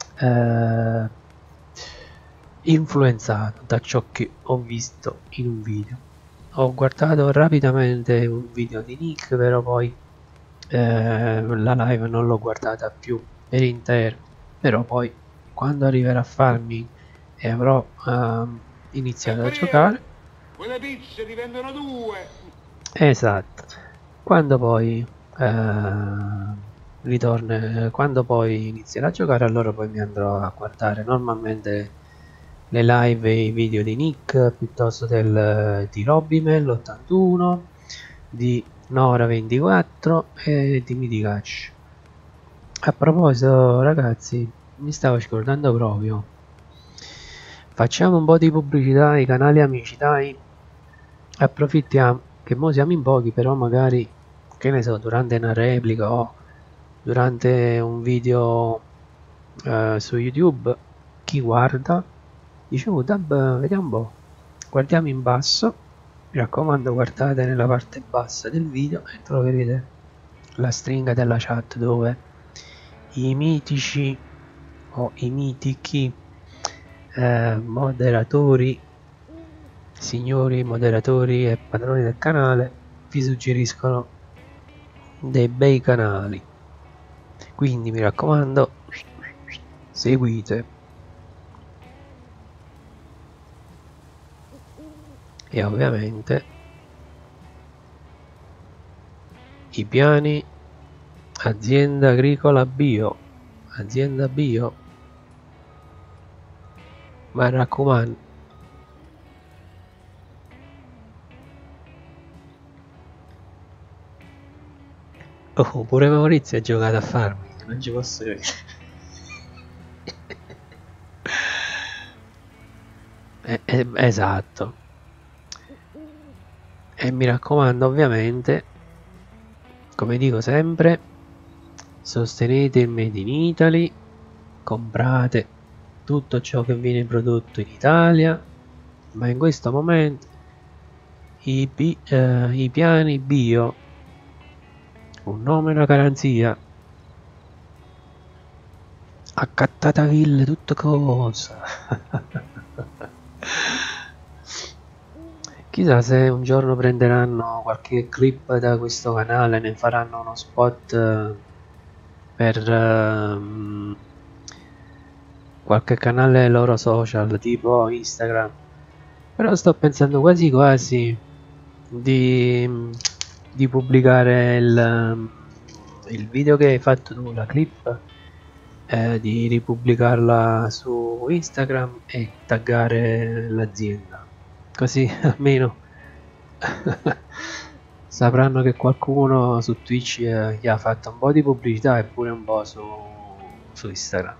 influenzato da ciò che ho visto in un video. Ho guardato rapidamente un video di Nick, però poi la live non l'ho guardata più per intero, però poi quando arriverà a farmi e avrò iniziato a giocare, Quelle pizze divengono 2. esatto, quando poi quando poi inizierà a giocare, allora poi mi andrò a guardare normalmente le live e i video di Nick piuttosto di Robimel 81, di Nora 24 e di Midicash. A proposito ragazzi, mi stavo scordando proprio, facciamo un po' di pubblicità ai canali amici, dai, approfittiamo che mo siamo in pochi, però magari, che ne so, durante una replica o durante un video su YouTube, chi guarda dice oh Dab, vediamo un po', guardiamo in basso, mi raccomando guardate nella parte bassa del video e troverete la stringa della chat dove i mitici o i mitichi moderatori, signori moderatori e padroni del canale vi suggeriscono dei bei canali, quindi mi raccomando seguite. E ovviamente i piani azienda agricola bio, azienda bio, ma raccomando oh, pure Maurizio ha giocato a Farming, non ci posso credere. Esatto, e mi raccomando ovviamente, come dico sempre, sostenete il Made in Italy, comprate tutto ciò che viene prodotto in Italia, ma in questo momento i piani bio, un nome e una garanzia, accattata tutto cosa. Chissà se un giorno prenderanno qualche clip da questo canale, ne faranno uno spot per qualche canale loro social tipo Instagram, però sto pensando quasi quasi di pubblicare il video che hai fatto tu, la clip, di ripubblicarla su Instagram e taggare l'azienda, così almeno sapranno che qualcuno su Twitch gli ha fatto un po' di pubblicità e pure un po' su Instagram.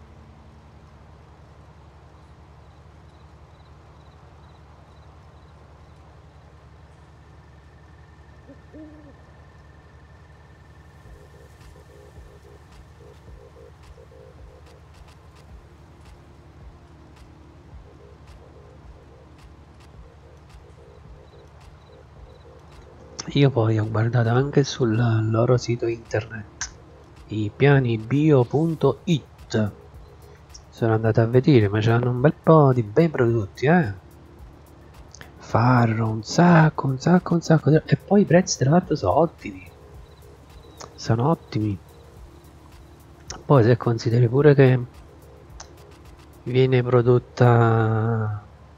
Io poi ho guardato anche sul loro sito internet, i piani bio.it, sono andato a vedere, ma c'hanno un bel po' di bei prodotti, Farro, un sacco, e poi i prezzi tra l'altro sono ottimi, poi se consideri pure che viene prodotta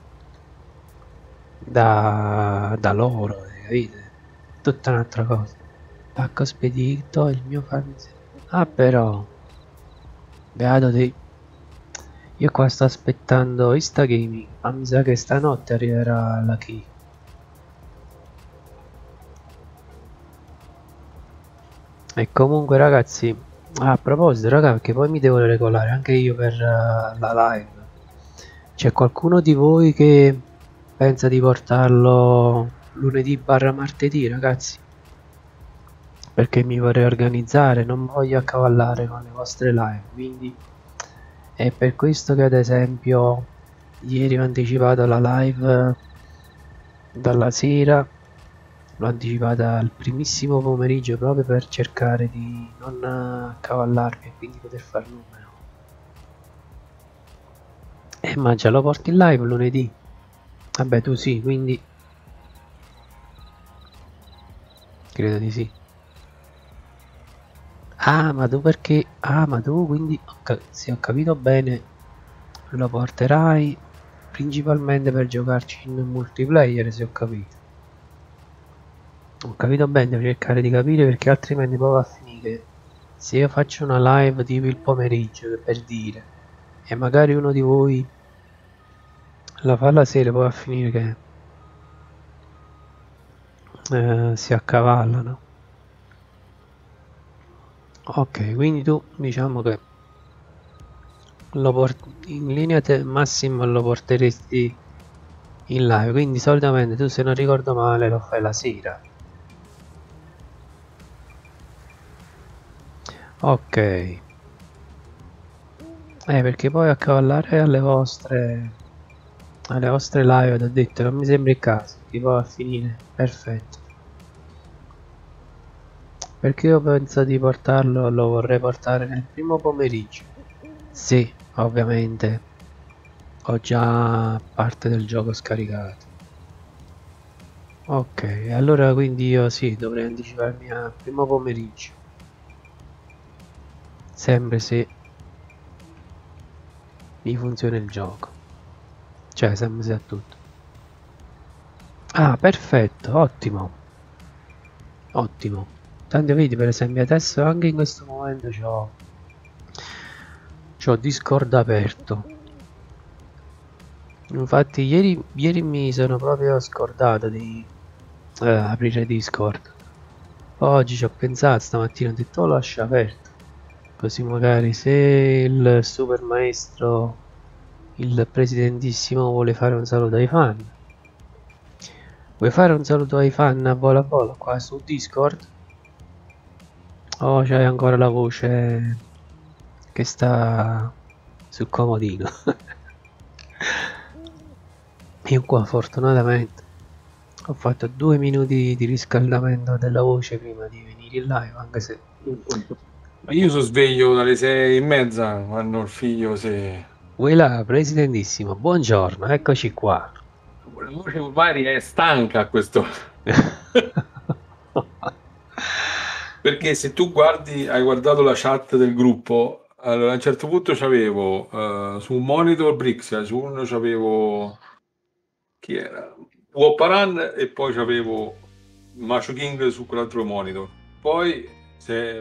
da loro, capite? Tutta un'altra cosa. Pacco spedito, il mio farmacia. Ah però, beato te. Io qua sto aspettando Instagaming, ma mi sa che stanotte arriverà la key. E comunque ragazzi, a proposito raga, perché poi mi devo regolare anche io per la live. C'è qualcuno di voi che pensa di portarlo lunedì barra martedì, ragazzi? Perché mi vorrei organizzare, non voglio accavallare con le vostre live, quindi è per questo che ad esempio ieri ho anticipato la live dalla sera, l'ho anticipata al primissimo pomeriggio proprio per cercare di non accavallarmi e quindi poter fare numero. Ma già lo porti in live lunedì? Vabbè, tu sì, quindi credo di sì. Ah, ma tu perché? Ah, ma tu quindi, se ho capito bene, lo porterai principalmente per giocarci in multiplayer, se ho capito. Ho capito bene, devo cercare di capire perché altrimenti poi va a finire che se io faccio una live tipo il pomeriggio, per dire, e magari uno di voi la fa la sera, poi va a finire che si accavallano. Ok, quindi tu diciamo che in linea massima lo porteresti in live, quindi solitamente tu, se non ricordo male, lo fai la sera. Ok, perché poi accavallare alle vostre live, ti ho detto, non mi sembra il caso, che poi va a finire perfetto. Perché io penso di portarlo, lo vorrei portare nel primo pomeriggio. Sì, ovviamente ho già parte del gioco scaricato. Ok, allora quindi io sì, dovrei anticiparmi al primo pomeriggio. Sempre se mi funziona il gioco. Cioè, sempre se ha tutto. Ah, perfetto, ottimo. Ottimo. Tanto vedi, per esempio, adesso anche in questo momento c'ho Discord aperto. Infatti ieri mi sono proprio scordato di aprire Discord. Oggi ci ho pensato, stamattina ho detto lo lascio aperto. Così magari se il super maestro, il presidentissimo, vuole fare un saluto ai fan. Vuoi fare un saluto ai fan a volo qua su Discord? O c'hai ancora la voce che sta sul comodino? Io qua fortunatamente ho fatto 2 minuti di riscaldamento della voce prima di venire in live, anche se... Ma io sono sveglio dalle 6:30 quando il figlio si... Quella presidentissimo, buongiorno, eccoci qua. La voce ormai è stanca a questo. Perché se tu guardi, hai guardato la chat del gruppo, allora a un certo punto c'avevo su un monitor Brixia, su uno c'avevo chi era? Woparan e poi c'avevo Macho King su quell'altro monitor. Poi se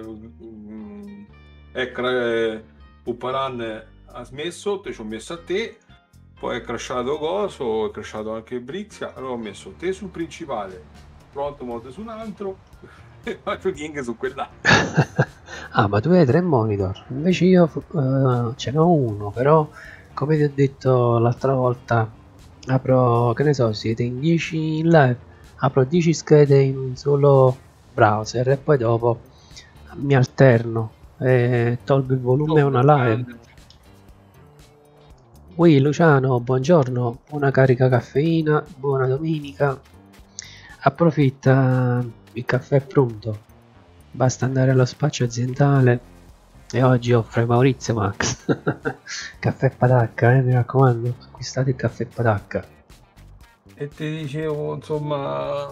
Woparan ha smesso, te ci ho messo a te, poi è crashato Coso, è crashato anche Brixia, allora ho messo te sul principale, pronto mode su un altro e Macho King su quella. Ah, ma tu hai 3 monitor, invece io ce n'ho uno, però come ti ho detto l'altra volta, apro, che ne so, siete in 10 in live, apro 10 schede in un solo browser e poi dopo mi alterno e tolgo il volume a una live. Ui Luciano, buongiorno, buona carica caffeina, buona domenica. approfitta, il caffè è pronto, basta andare allo spaccio aziendale e oggi offre Maurizio Max. Caffè Patacca, mi raccomando, acquistate il caffè Patacca. E ti dicevo, insomma,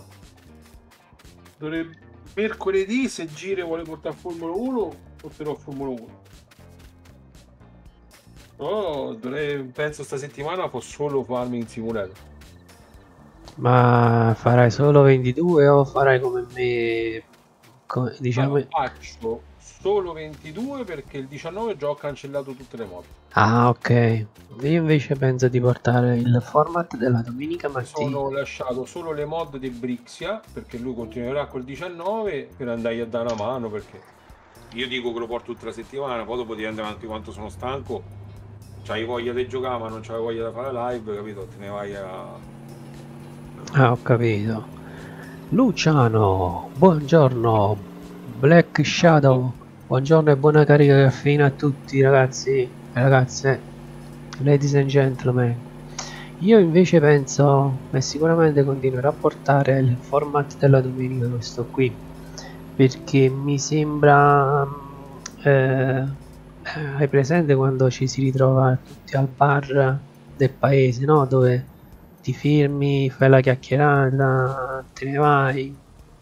mercoledì se Gire vuole portare a Formula 1, porterò a Formula 1. Oh, penso sta settimana posso solo farmi in simulator. Ma farai solo 22 o farai come me? Diciamo... Allora, faccio solo 22 perché il 19 già ho cancellato tutte le moto. Ah, ok. Io invece penso di portare il format della domenica mattina. Sono lasciato solo le mod di Brixia perché lui continuerà col 19 per andare a dare una mano, perché io dico che lo porto tutta la settimana, poi dopo dipende anche quanto sono stanco, c'hai voglia di giocare ma non c'hai voglia di fare live, capito? Te ne vai a... Ah, ho capito. Luciano, buongiorno. Black Shadow, buongiorno e buona carica caffeina a tutti ragazzi e ragazze, ladies and gentlemen. Io invece penso e sicuramente continuerò a portare il format della domenica, questo qui, perché mi sembra hai presente quando ci si ritrova tutti al bar del paese, no? Dove ti fermi, fai la chiacchierata, te ne vai.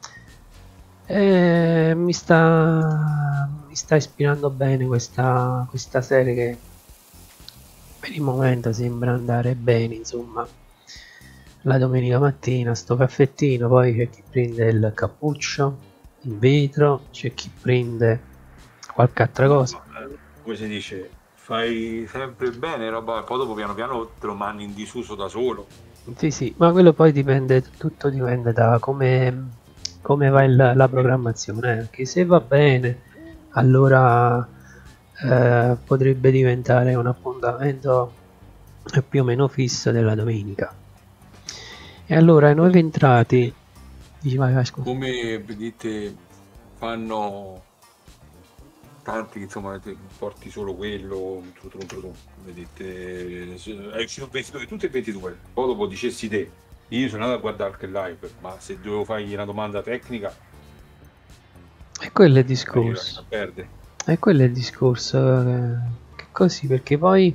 Mi sta ispirando bene questa serie che per il momento sembra andare bene, insomma. La domenica mattina sto caffettino, poi c'è chi prende il cappuccio in vetro, c'è chi prende qualche altra cosa. Come si dice, fai sempre bene roba, poi dopo piano piano te lo mandi in disuso da solo. Sì, ma quello poi dipende, tutto dipende da come va la programmazione, che se va bene allora potrebbe diventare un appuntamento più o meno fisso della domenica. E allora noi entrati, vai, scusa. Come vedete fanno tanti, insomma, porti solo quello, vedete, è uscito il 22, tutto il 22, poi dopo dicessi te, io sono andato a guardare anche live, ma se dovevo fargli una domanda tecnica, e quello è il discorso, perde. Quello è il discorso, che così, perché poi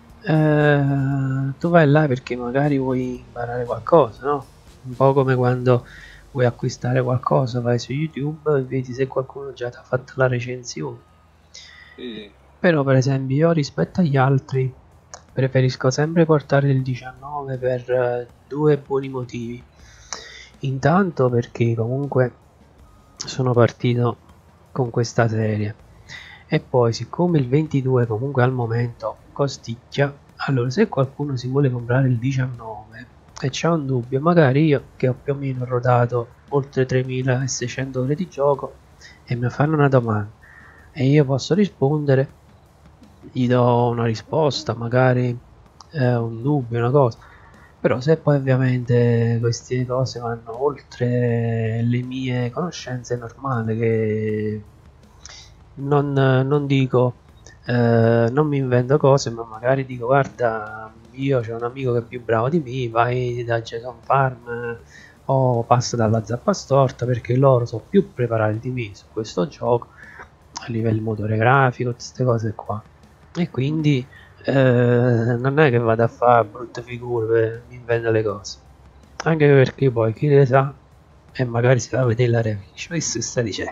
tu vai là perché magari vuoi imparare qualcosa, no? Un po' come quando vuoi acquistare qualcosa, vai su YouTube e vedi se qualcuno già ti ha fatto la recensione. Sì. Però per esempio io rispetto agli altri preferisco sempre portare il 19 per due buoni motivi. Intanto perché comunque sono partito con questa serie, e poi siccome il 22 comunque al momento costicchia, allora se qualcuno si vuole comprare il 19 e c'è un dubbio, magari io che ho più o meno rodato oltre 3600 ore di gioco e mi fanno una domanda e io posso rispondere, gli do una risposta, magari un dubbio, una cosa. Però se poi ovviamente queste cose vanno oltre le mie conoscenze normali, che non dico, non mi invento cose, ma magari dico guarda, io c'ho un amico che è più bravo di me, vai da Jason Farm o passa dalla zappa storta, perché loro sono più preparati di me su questo gioco a livello motore grafico, queste cose qua, e quindi non è che vado a fare brutte figure, mi invento le cose, anche perché poi chi le sa e magari si va a vedere la review, questo sta dicendo.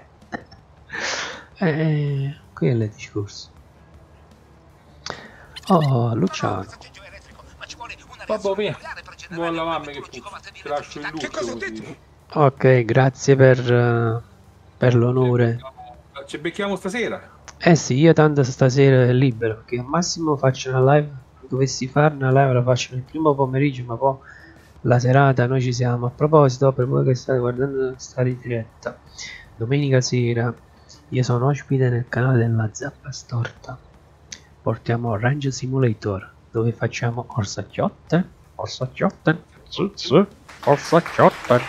Quello è il discorso. Oh, Luciano, Vabbè, via, vuoi lavarmi che ti lascio il luce. ok, grazie per l'onore. Ci becchiamo stasera. Eh sì, io tanto stasera è libero, perché al massimo faccio una live, dovessi fare una live la faccio nel primo pomeriggio, ma poi la serata noi ci siamo. A proposito, per voi che state guardando questa diretta, domenica sera io sono ospite nel canale della Zappa Storta, portiamo Range Simulator, dove facciamo orsacchiotte, sì, orsacchiotte.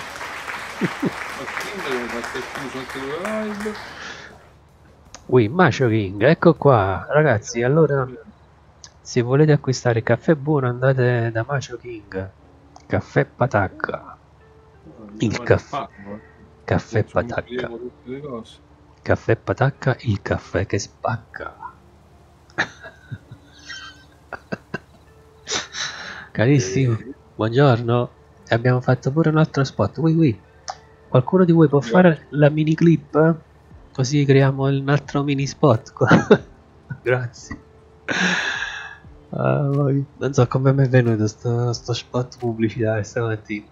Ui, Macio King, ecco qua ragazzi. Allora, se volete acquistare caffè buono andate da Macio King, caffè Patacca. Il caffè, caffè patacca. Caffè patacca, il caffè che spacca. Carissimo, buongiorno. Abbiamo fatto pure un altro spot. Qualcuno di voi può fare la mini clip? Così creiamo un altro mini spot qua. Grazie. Non so come mi è venuto sto spot pubblicitario stamattina.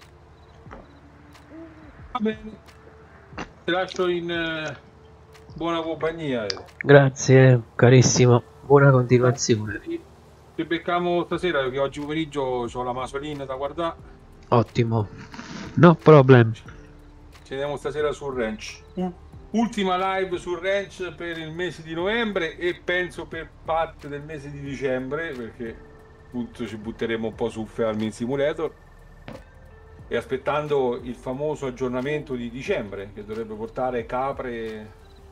Va bene, ti lascio in buona compagnia. Grazie, carissimo. Buona continuazione. Ci becchiamo stasera perché oggi pomeriggio ho la Masolina da guardare. Ottimo. No problem. Ci vediamo stasera sul ranch. Ultima live sul ranch per il mese di novembre e penso per parte del mese di dicembre, perché appunto ci butteremo un po' su Farming Simulator e aspettando il famoso aggiornamento di dicembre che dovrebbe portare capre.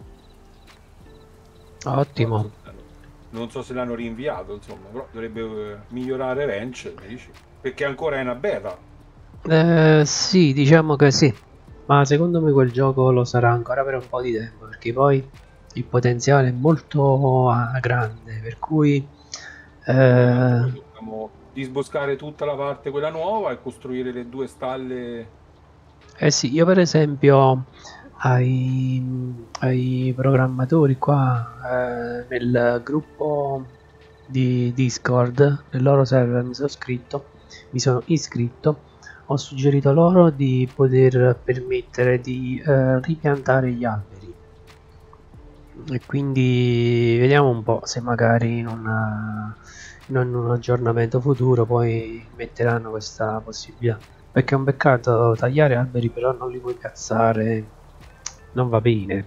Ottimo. Non so se l'hanno rinviato, insomma, però dovrebbe migliorare ranch, dici? Perché ancora è una beta. Sì, diciamo che sì. Ma secondo me quel gioco lo sarà ancora per un po' di tempo, perché poi il potenziale è molto grande, per cui Dobbiamo disboscare tutta la parte quella nuova e costruire le 2 stalle. sì, io per esempio ai programmatori qua nel gruppo di Discord, nel loro server mi sono iscritto. Ho suggerito loro di poter permettere di ripiantare gli alberi e quindi vediamo un po' se magari in un aggiornamento futuro poi metteranno questa possibilità, perché è un peccato tagliare alberi però non li puoi piazzare, non va bene.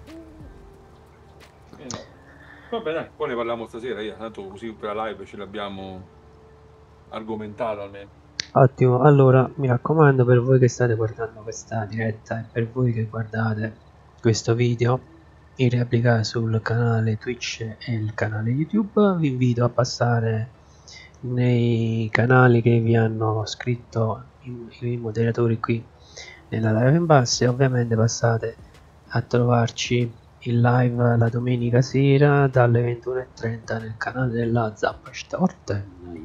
Vabbè dai, poi ne parliamo stasera, tanto così per la live ce l'abbiamo argomentato almeno. Ottimo, allora mi raccomando, per voi che state guardando questa diretta e per voi che guardate questo video in replica sul canale Twitch e il canale YouTube, vi invito a passare nei canali che vi hanno scritto i moderatori qui nella live in basso e ovviamente passate a trovarci in live la domenica sera dalle 21:30 nel canale della Zapparstorten.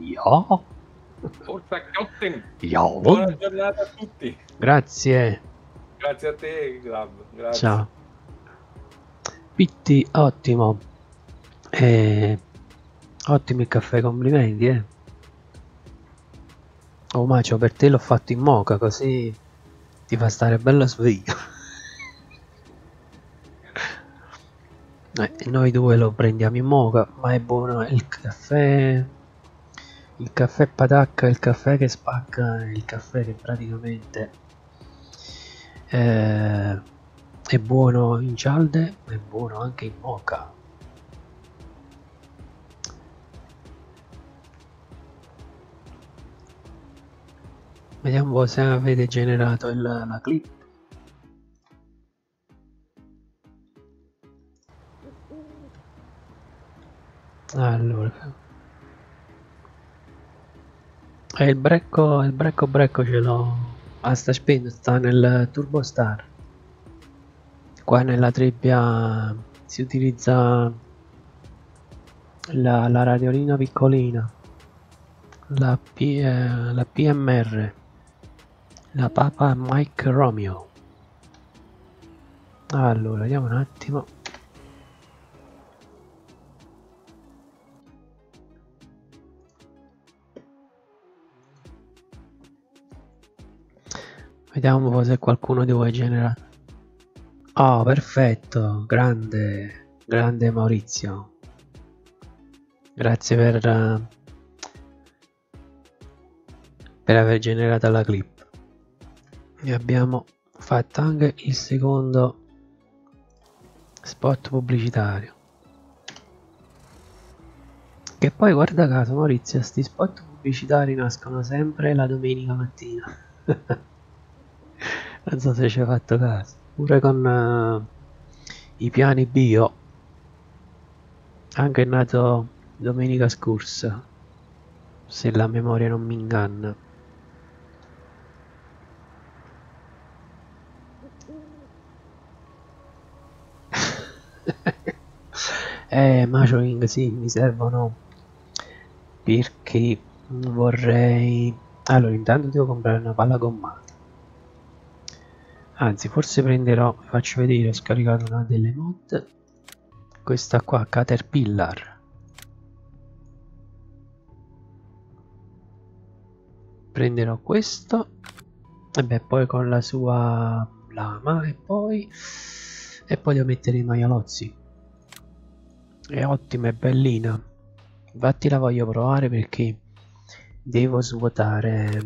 Buona giornata a tutti. Grazie. Grazie a te, Glab. Grazie. Ciao. Pitti, ottimo. Ottimi caffè, complimenti, Oh Macio, per te l'ho fatto in moka, così ti fa stare bello sveglio. Noi due lo prendiamo in moka, ma è buono il caffè patacca, il caffè che spacca, il caffè che praticamente è buono in cialde, ma è buono anche in moka. Vediamo un po' se avete generato la clip. Allora, il brecco ce l'ho. Sta spento, sta nel Turbo Star. Qua nella trebbia si utilizza la radiolina piccolina, la PMR, la Papa Mike Romeo. Allora, vediamo un attimo. Vediamo un po' se qualcuno di voi genera. Oh, perfetto, grande Maurizio. Grazie per aver generato la clip. E abbiamo fatto anche il secondo spot pubblicitario. Che poi guarda caso Maurizio, sti spot pubblicitari nascono sempre la domenica mattina. Non so se ci hai fatto caso. Pure con i piani bio. Anche è nato domenica scorsa, se la memoria non mi inganna. Mashing sì, mi servono perché vorrei... Allora, intanto devo comprare una palla gommata. Anzi, forse prenderò, vi faccio vedere, ho scaricato una delle mod. Questa qua, Caterpillar. Prenderò questo. E beh, poi con la sua lama e poi devo mettere i maialozzi. È ottima, è bellina. Infatti la voglio provare perché devo svuotare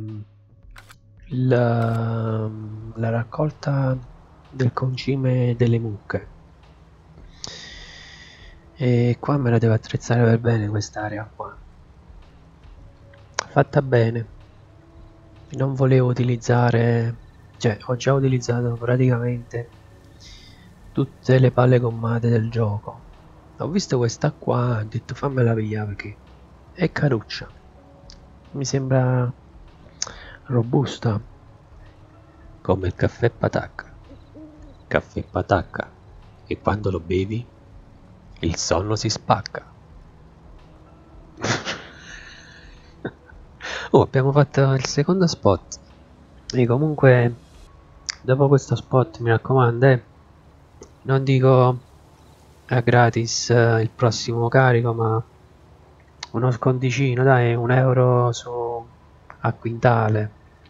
la raccolta del concime delle mucche. E qua me la devo attrezzare per bene quest'area qua. Fatta bene. Non volevo utilizzare, cioè ho già utilizzato praticamente tutte le palle gommate del gioco. Ho visto questa qua, ho detto fammela pigliare perché è caruccia, mi sembra robusta come il caffè patacca. Caffè patacca, e quando lo bevi il sonno si spacca. Oh, abbiamo fatto il secondo spot. E comunque dopo questo spot mi raccomando, non dico a gratis il prossimo carico, ma uno sconticino, dai, €1 su a quintale.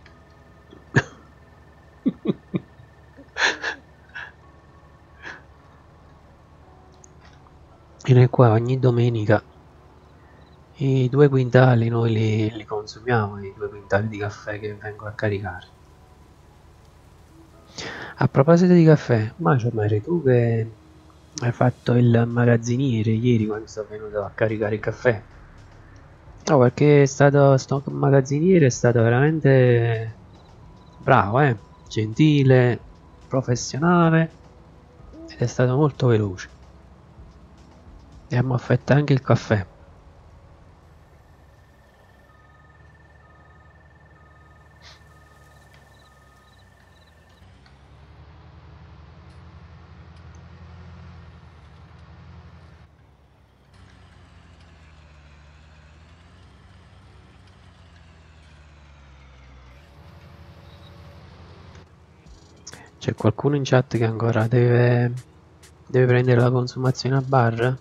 E noi qua ogni domenica i 2 quintali noi li consumiamo, i 2 quintali di caffè che vengo a caricare. A proposito di caffè, ma eri tu che hai fatto il magazziniere ieri quando sono venuto a caricare il caffè? No, perché sto magazziniere è stato veramente bravo, gentile, professionale ed è stato molto veloce. E mi affetta anche il caffè. C'è qualcuno in chat che ancora deve prendere la consumazione a bar?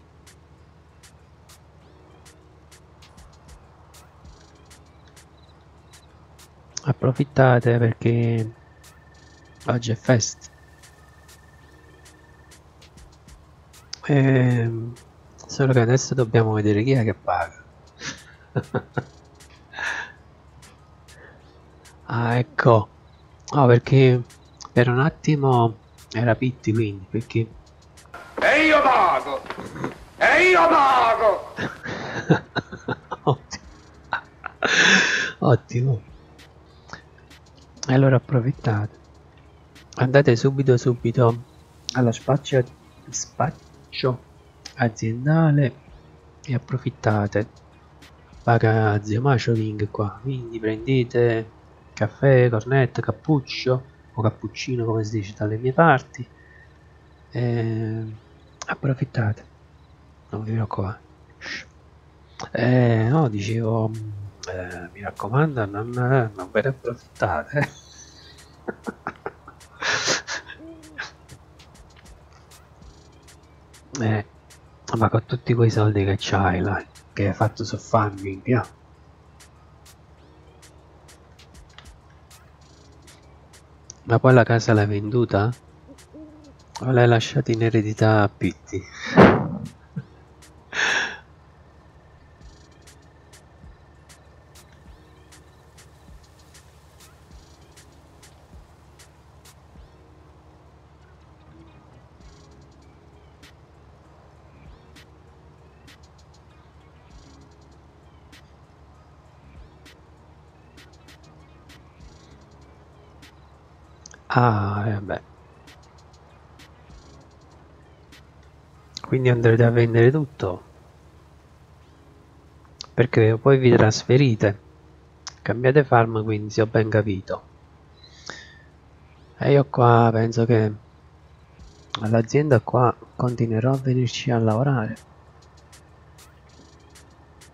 Approfittate perché oggi è fest. Solo che adesso dobbiamo vedere chi è che paga. Ah, ecco. No, perché per un attimo era Pitti, quindi, perché... E io pago! E io pago! Ottimo. Ottimo. Allora approfittate. Andate subito alla spaccio aziendale e approfittate. Paga zio Macio King qua, quindi prendete caffè, cornetto, cappuccio o cappuccino come si dice dalle mie parti. Approfittate, non vi preoccupate. No, dicevo, mi raccomando, non ve ne approfittate. Ma con tutti quei soldi che c'hai là, che hai fatto su farming, Ma poi la casa l'hai venduta? O l'hai lasciata in eredità a Pitti? Ah, beh. Quindi andrete a vendere tutto? Perché poi vi trasferite. Cambiate farm, quindi, se ho ben capito. E io qua penso che all'azienda qua continuerò a venirci a lavorare.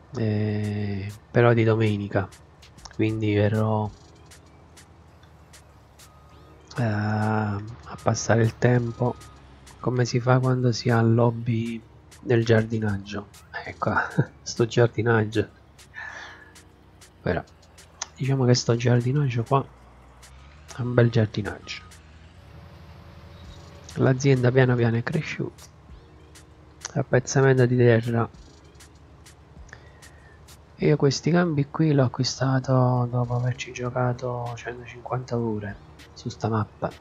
però di domenica, quindi verrò a passare il tempo come si fa quando si ha il lobby del giardinaggio. Ecco, sto giardinaggio, però diciamo che sto giardinaggio qua è un bel giardinaggio. L'azienda piano piano è cresciuta, appezzamento di terra. Io questi cambi qui l'ho acquistato dopo averci giocato 150 ore su sta mappa.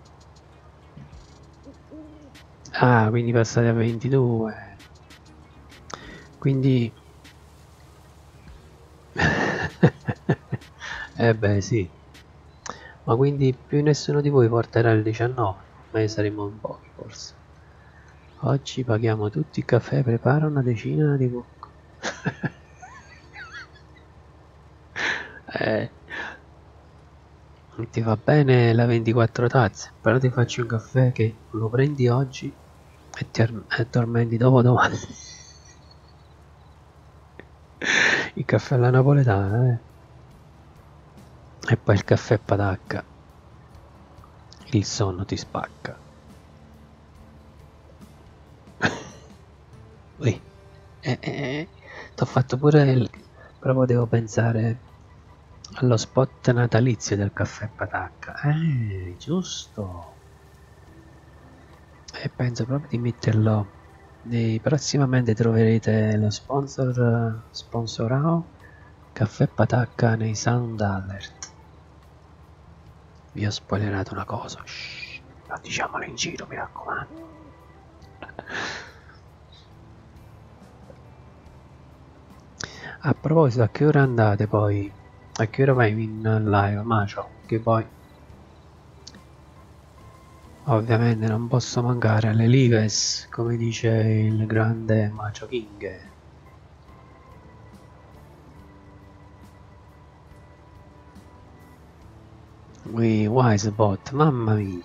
Ah, quindi passati a 22. Quindi eh beh sì, ma quindi più nessuno di voi porterà il 19, ma saremo in pochi forse. Oggi paghiamo tutti il caffè, prepara una decina di cuoco. Non ti va bene la 24 tazze, però ti faccio un caffè che lo prendi oggi e ti addormenti dopo domani. Il caffè alla napoletana, e poi il caffè patacca, il sonno ti spacca. Ui, t'ho fatto pure il... però devo pensare allo spot natalizio del caffè patacca. Giusto. E penso proprio di metterlo. Prossimamente troverete lo sponsorato caffè patacca nei sound alert. Vi ho spoilerato una cosa. Shh, non diciamolo in giro, mi raccomando. A proposito, a che ora andate poi? A che ora vai in live, Macio? Che poi ovviamente non posso mancare alle lives, come dice il grande Macio King. Wisebot, mamma mia.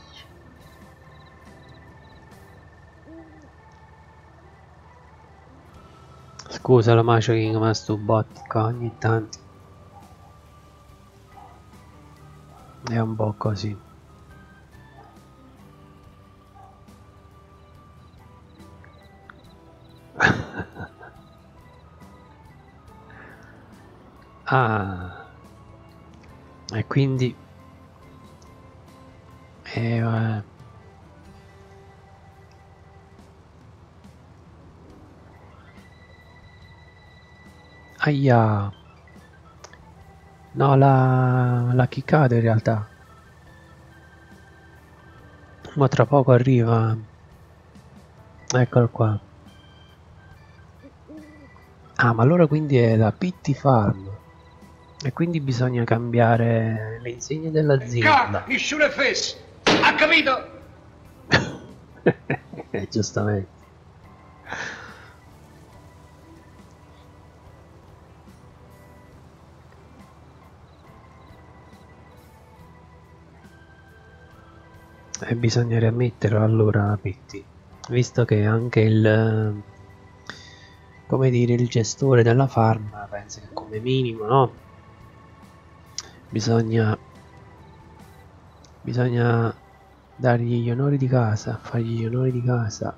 Scusa la Macio King, ma sto bot ogni tanto è un po' così. Ah, e quindi aia, no, la chiccata in realtà, ma tra poco arriva, eccolo qua. Ah, ma allora quindi è la Pitti Farm. E quindi bisogna cambiare le insegne dell'azienda. Nessuno è fesso! Ha capito? Giustamente. E bisogna riammetterlo allora, Pitti, visto che anche il, come dire, il gestore della farm pensa che come minimo, no? Bisogna dargli gli onori di casa, fargli gli onori di casa.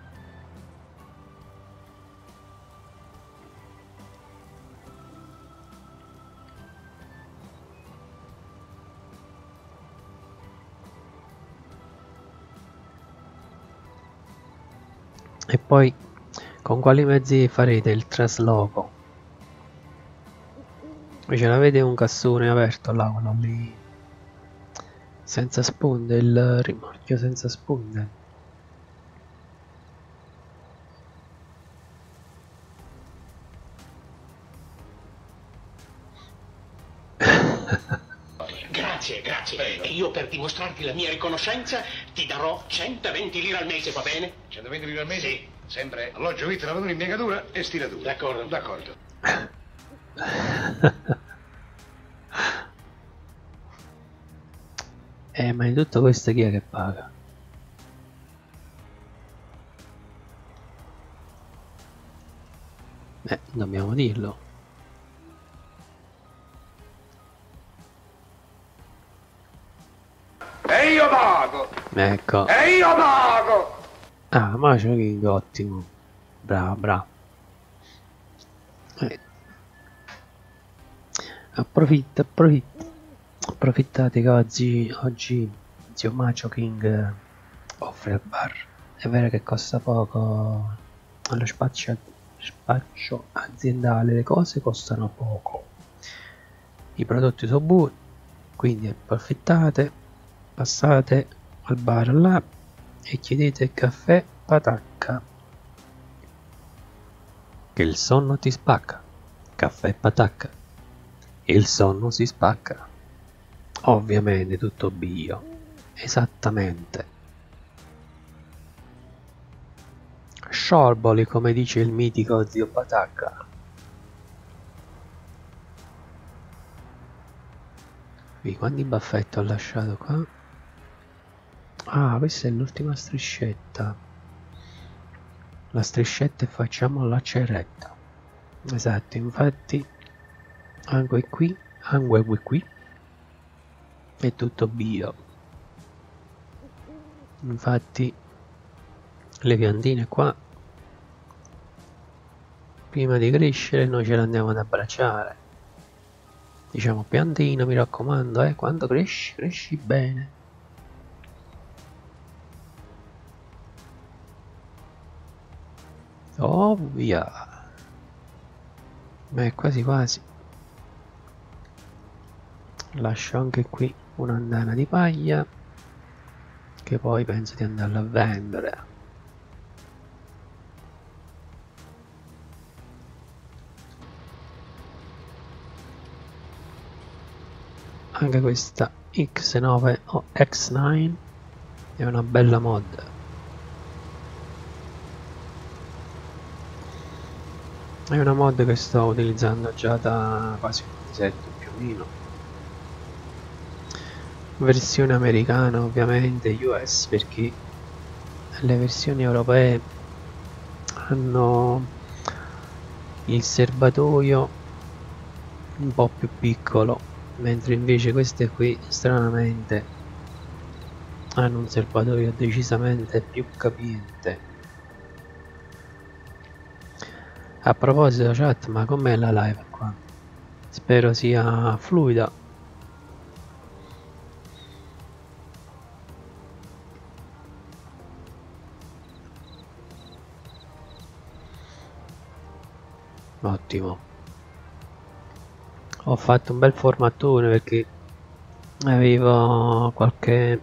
E poi con quali mezzi farete il trasloco? Ce l'avete un cassone aperto là, quello lì senza sponde, il rimorchio senza sponde? Grazie, grazie. E io per dimostrarti la mia riconoscenza ti darò 120 lire al mese, va bene? 120 lire al mese? Sì. Sempre alloggio, vitto, lavatura, impiegatura e stiratura. D'accordo. D'accordo. Ma di tutto questo chi è che paga? Dobbiamo dirlo. io pago! Ecco. E io pago! Ah, Macio King, ottimo. Bravo, bravo. Approfittate che oggi zio Macio King offre al bar. È vero che costa poco allo spaccio aziendale, le cose costano poco, i prodotti sono buoni, quindi approfittate, passate al bar là e chiedete caffè patacca, che il sonno ti spacca. Caffè patacca, il sonno si spacca. Ovviamente tutto bio, esattamente. Sciolboli, come dice il mitico zio Patacca. Quanti baffetti ho lasciato qua? Ah, questa è l'ultima striscetta. La striscetta e facciamo la ceretta. Esatto, infatti anche qui è tutto bio. Infatti le piantine qua, prima di crescere noi ce le andiamo ad abbracciare. Diciamo: piantina, mi raccomando, quando cresci bene. Ovvia. Ma è quasi quasi. Lascio anche qui un'andana di paglia, che poi penso di andarla a vendere. Anche questa X9 o X9 è una bella mod. È una mod che sto utilizzando già da quasi un mesetto più o meno. Versione americana, ovviamente, US, perché le versioni europee hanno il serbatoio un po' più piccolo, mentre invece queste qui stranamente hanno un serbatoio decisamente più capiente. A proposito, chat, ma com'è la live qua? Spero sia fluida. Ottimo. Ho fatto un bel formattone perché avevo qualche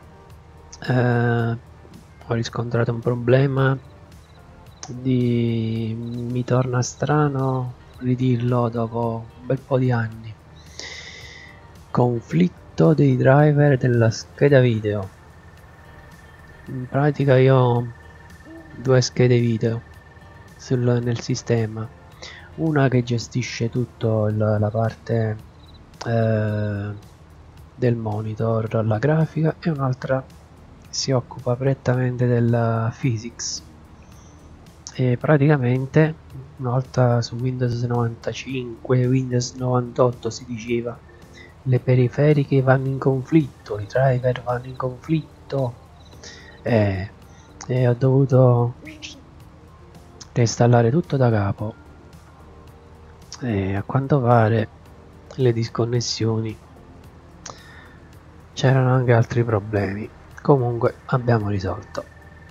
ho riscontrato un problema mi torna strano ridirlo dopo un bel po' di anni. Conflitto dei driver della scheda video. In pratica io ho due schede video nel sistema, una che gestisce tutto la parte del monitor, la grafica, e un'altra si occupa prettamente della physics. E praticamente una volta su Windows 95, Windows 98 si diceva le periferiche vanno in conflitto, i driver vanno in conflitto, e ho dovuto reinstallare tutto da capo, e a quanto pare le disconnessioni, c'erano anche altri problemi. Comunque abbiamo risolto.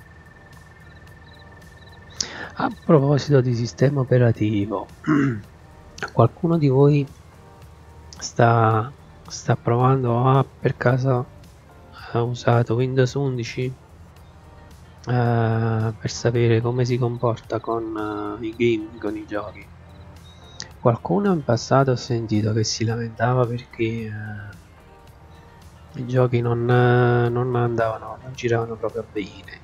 A proposito di sistema operativo, qualcuno di voi sta provando per caso ha usato Windows 11 per sapere come si comporta con i game, con i giochi? Qualcuno in passato ho sentito che si lamentava perché i giochi non andavano, non giravano proprio bene.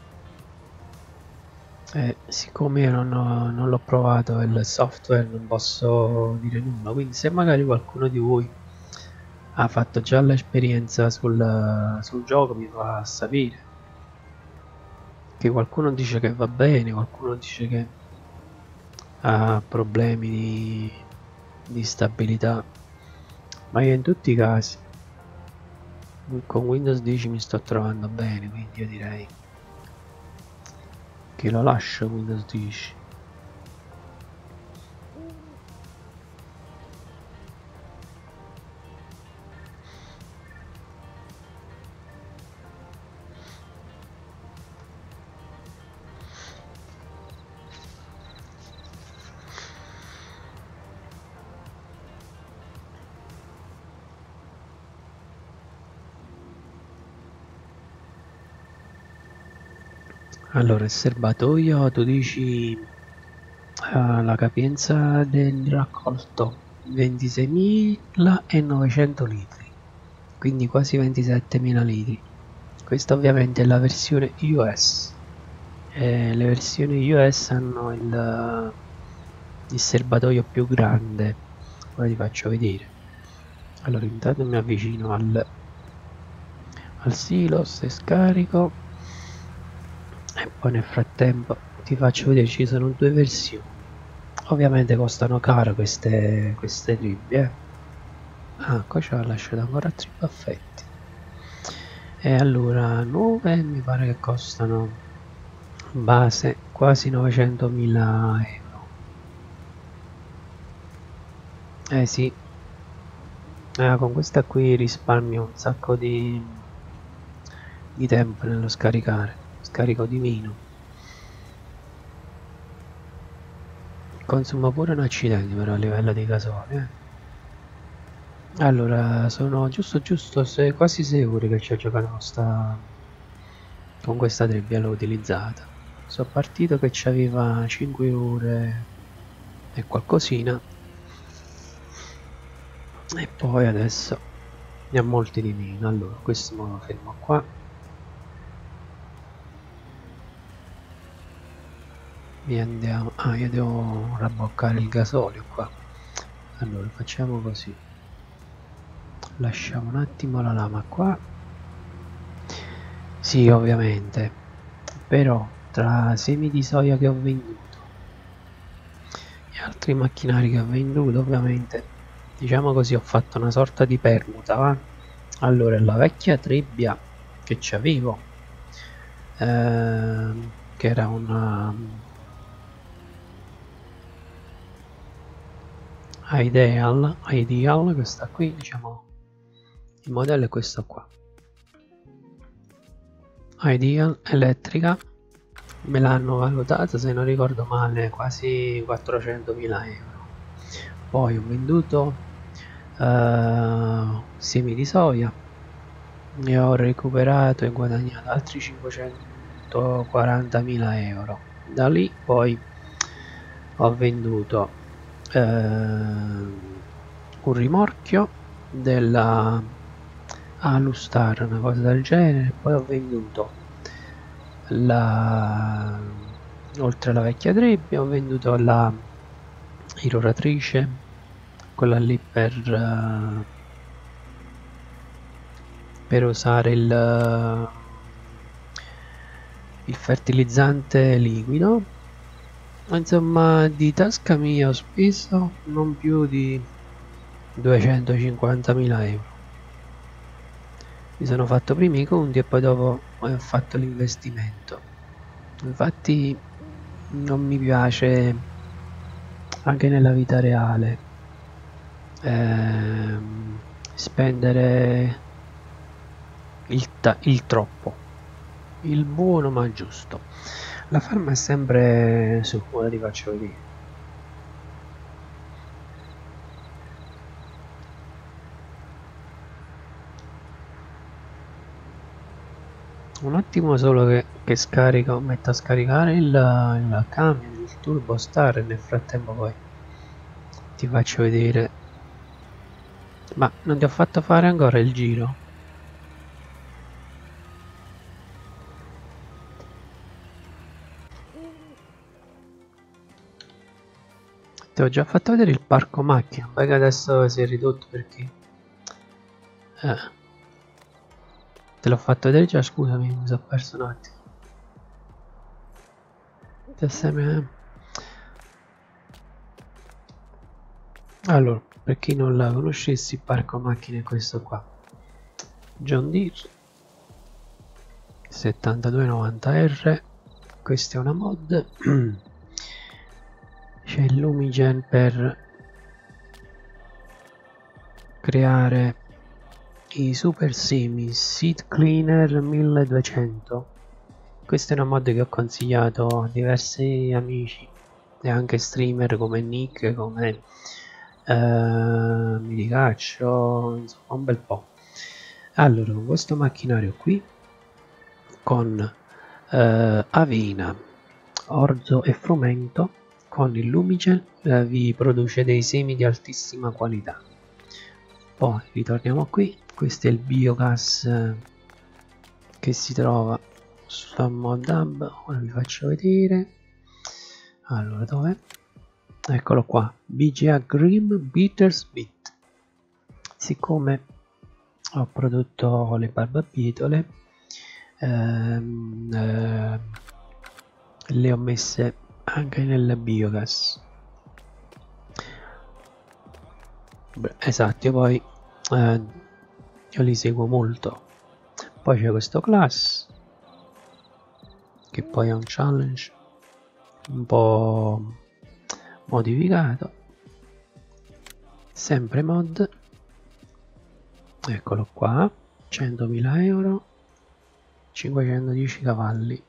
Siccome io non l'ho provato il software, non posso dire nulla, quindi se magari qualcuno di voi ha fatto già l'esperienza sul gioco, mi fa sapere, che qualcuno dice che va bene, qualcuno dice che ha problemi di stabilità, ma io in tutti i casi con Windows 10 mi sto trovando bene, quindi io direi che lo lascio Windows 10. Allora, il serbatoio, tu dici la capienza del raccolto 26.900 litri, quindi quasi 27.000 litri. Questa ovviamente è la versione US. Le versioni US hanno il serbatoio più grande. Ora ti faccio vedere. Allora, intanto mi avvicino al silos e scarico, e poi nel frattempo ti faccio vedere. Ci sono due versioni, ovviamente costano caro queste tribie. Ah, qua ci ha lasciato ancora altri baffetti. E allora, nuove mi pare che costano base quasi 900.000 euro. Sì, con questa qui risparmio un sacco di tempo nello scaricare, scarico di meno, consuma pure un accidente però a livello di gasolio. Allora, sono giusto quasi sicuri che ci ho giocato con questa trebbia, l'ho utilizzata. Sono partito che c'aveva 5 ore e qualcosina, e poi adesso ne ha molti di meno. Allora, questo me lo fermo qua. Andiamo. Io devo rabboccare il gasolio qua. Allora, facciamo così. Lasciamo un attimo la lama qua. Sì, ovviamente, però tra semi di soia che ho venduto e altri macchinari che ho venduto, ovviamente, diciamo così, ho fatto una sorta di permuta, va? Allora, la vecchia trebbia che c'avevo, che era una Ideal, questa qui, diciamo, il modello è questo qua, Ideal elettrica. Me l'hanno valutata, se non ricordo male, quasi 400.000 euro. Poi ho venduto semi di soia e ho recuperato e guadagnato altri 540.000 euro. Da lì poi ho venduto un rimorchio della Alustar, una cosa del genere. Poi ho venduto oltre alla vecchia trebbia, ho venduto la irroratrice, quella lì per usare il fertilizzante liquido. Insomma, di tasca mia ho speso non più di 250.000 euro. Mi sono fatto prima i conti e poi dopo ho fatto l'investimento. Infatti non mi piace, anche nella vita reale, spendere il troppo, il buono ma giusto. La farma è sempre su, ora ti faccio vedere. Un attimo solo che scarico, metto a scaricare il camion, il turbo star, e nel frattempo poi ti faccio vedere. Ma non ti ho fatto fare ancora il giro? Ti ho già fatto vedere il parco macchina, poi che adesso si è ridotto perché te l'ho fatto vedere già, scusami, mi sono perso un attimo. Allora, per chi non la conoscesse, il parco macchine è questo qua. John Deere 7290R, questa è una mod. C'è il Lumigen per creare i super semi Seed Cleaner 1200. Questa è una mod che ho consigliato a diversi amici e anche streamer come Nick, come Miricaccio, insomma un bel po'. Allora, con questo macchinario qui, con avena, orzo e frumento, con il Lumigen vi produce dei semi di altissima qualità. Poi ritorniamo qui, questo è il biogas che si trova sulla mod hub. Ora vi faccio vedere. Allora, dov'è? Eccolo qua, BGA Green Bitters Bit. Siccome ho prodotto le barbabietole, le ho messe anche nel biogas. Esatto, poi io li seguo molto. Poi c'è questo class che poi è un challenge un po' modificato, sempre mod. Eccolo qua, 100.000 euro, 510 cavalli.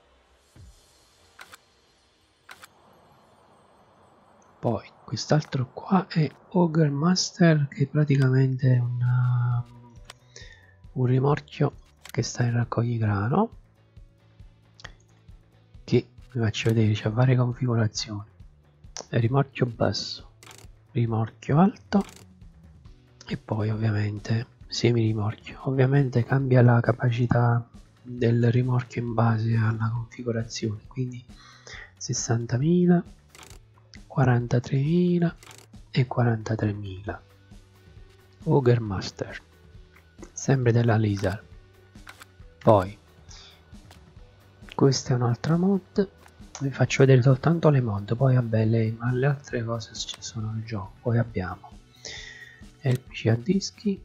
Poi quest'altro qua è Ogre Master, che praticamente è un rimorchio che sta in raccogligrano, che vi faccio vedere, c'ha varie configurazioni: rimorchio basso, rimorchio alto e poi ovviamente semi rimorchio. Ovviamente cambia la capacità del rimorchio in base alla configurazione, quindi 60.000, 43.000 e 43.000. Ogre Master, sempre della Lizard. Poi questa è un'altra mod, vi faccio vedere soltanto le mod, poi vabbè le altre cose ci sono nel gioco. Poi abbiamo il PC a dischi,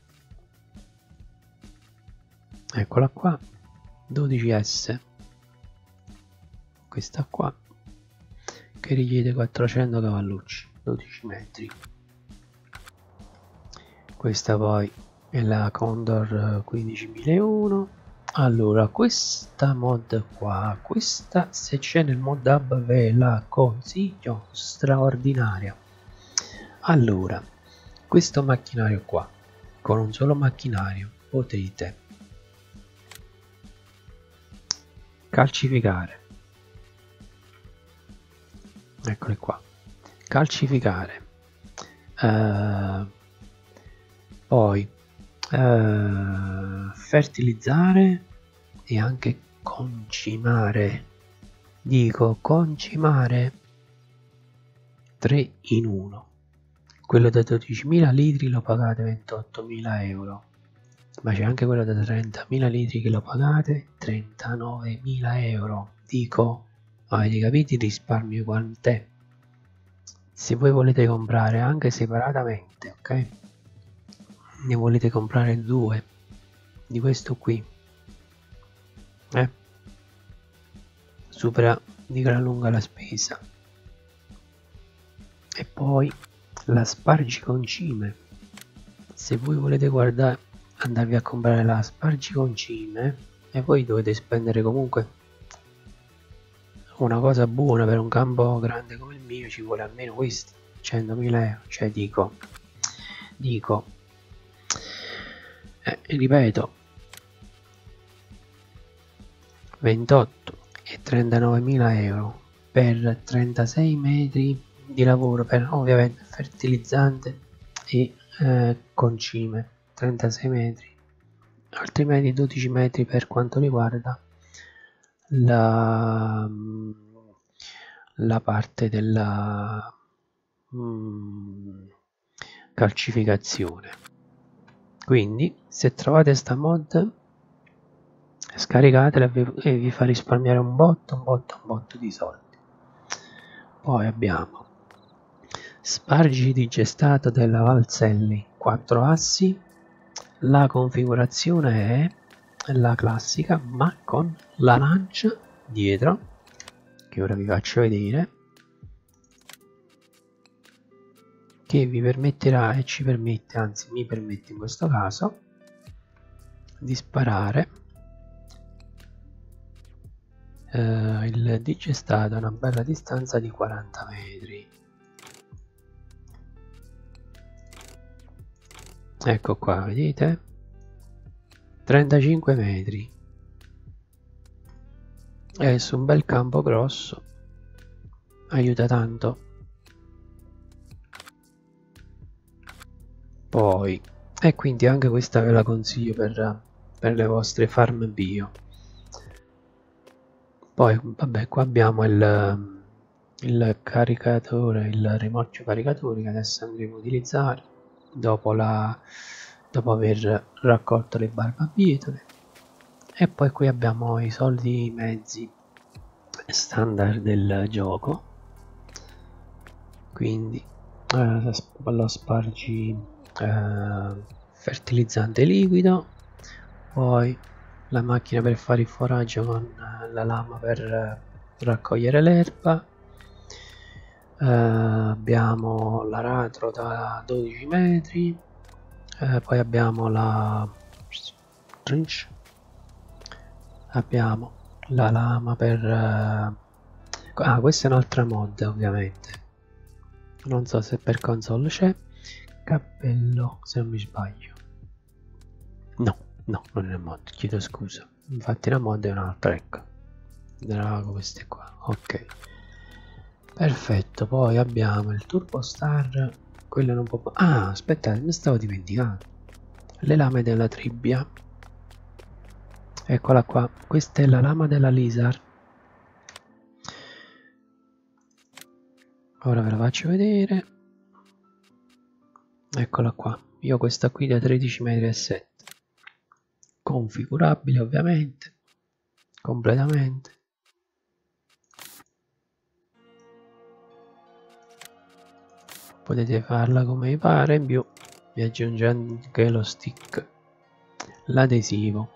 eccola qua, 12S, questa qua che richiede 400 cavallucci, 12 metri. Questa poi è la Condor 15001. Allora, questa mod qua, questa se c'è nel mod hub ve la consiglio, straordinaria. Allora, questo macchinario qua, con un solo macchinario potete calcificare, eccole qua, calcificare, poi fertilizzare e anche concimare. Dico concimare 3 in 1. Quello da 12.000 litri lo pagate 28.000 euro, ma c'è anche quello da 30.000 litri che lo pagate 39.000 euro. Dico, avete capito il risparmio quant'è? Se voi volete comprare anche separatamente, ok, ne volete comprare 2 di questo qui, supera di gran lunga la spesa. E poi la spargiconcime, se voi volete guardare, andarvi a comprare la spargiconcime, e voi dovete spendere comunque una cosa buona. Per un campo grande come il mio ci vuole almeno questo, 100.000 euro. Cioè dico ripeto, 28 e 39.000 euro per 36 metri di lavoro, per ovviamente fertilizzante e concime, 36 metri, altrimenti 12 metri per quanto riguarda la parte della calcificazione. Quindi se trovate sta mod, scaricatela e vi fa risparmiare un botto di soldi. Poi abbiamo spargi di gestato della Valselli, 4 assi, la configurazione è la classica, ma con la lancia dietro, che ora vi faccio vedere, che vi permetterà e ci permette, anzi mi permette in questo caso, di sparare il digestato a una bella distanza di 40 metri. Ecco qua, vedete? 35 metri. E su un bel campo grosso aiuta tanto. Poi, e quindi anche questa ve la consiglio per le vostre farm bio. Poi, vabbè, qua abbiamo il caricatore, il rimorchio caricatore che adesso andremo a utilizzare dopo aver raccolto le barbabietole. E poi qui abbiamo i soliti mezzi standard del gioco, quindi lo spargi fertilizzante liquido, poi la macchina per fare il foraggio con la lama per raccogliere l'erba, abbiamo l'aratro da 12 metri, poi abbiamo la trench, abbiamo la lama per questa è un'altra mod, ovviamente non so se per console c'è. Cappello, se non mi sbaglio, no, non è mod, chiedo scusa, infatti la mod è un'altra, ecco, queste qua, ok, perfetto. Poi abbiamo il Turbo Star, quello non può, aspettate, mi stavo dimenticando, le lame della Tribbia, eccola qua, questa è la lama della Lizard, ora ve la faccio vedere, eccola qua, io ho questa qui da 13 metri e 7, configurabile ovviamente, completamente. Potete farla come vi pare, in più vi aggiunge anche lo stick, l'adesivo.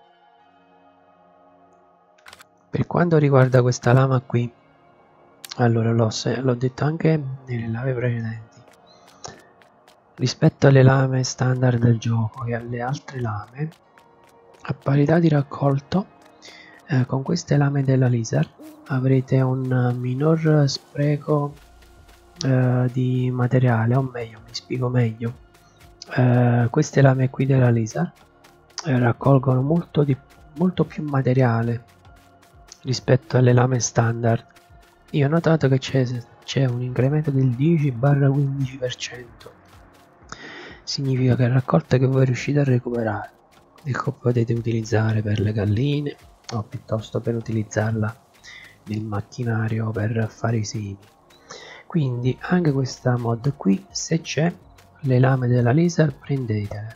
Per quanto riguarda questa lama qui, allora l'ho detto anche nelle lave precedenti, rispetto alle lame standard del gioco e alle altre lame, a parità di raccolto, con queste lame della Lizard avrete un minor spreco di materiale, o meglio, mi spiego meglio, queste lame qui della Lizard raccolgono molto più materiale rispetto alle lame standard. Io ho notato che c'è un incremento del 10-15%, significa che la raccolta che voi riuscite a recuperare e che potete utilizzare per le galline o piuttosto per utilizzarla nel macchinario per fare i semi. Quindi anche questa mod qui, se c'è, le lame della Lizard prendetele.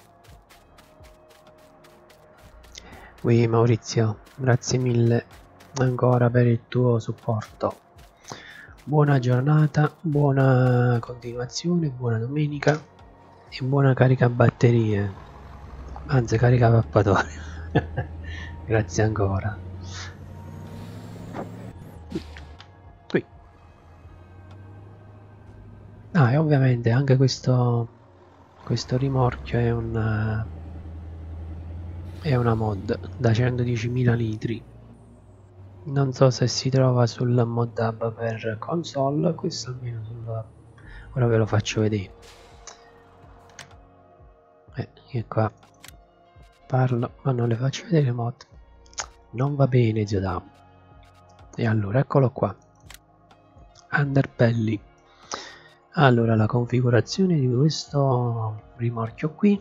Maurizio, grazie mille ancora per il tuo supporto. Buona giornata, buona continuazione, buona domenica e buona carica batterie, anzi carica pappatoria. Grazie ancora. Qui. E ovviamente anche questo rimorchio è una mod da 110.000 litri. Non so se si trova sul mod hub per console, questo almeno ora ve lo faccio vedere. Io qua parlo ma non le faccio vedere le mod, non va bene zio Dam. E allora eccolo qua, underbelly. Allora la configurazione di questo rimorchio qui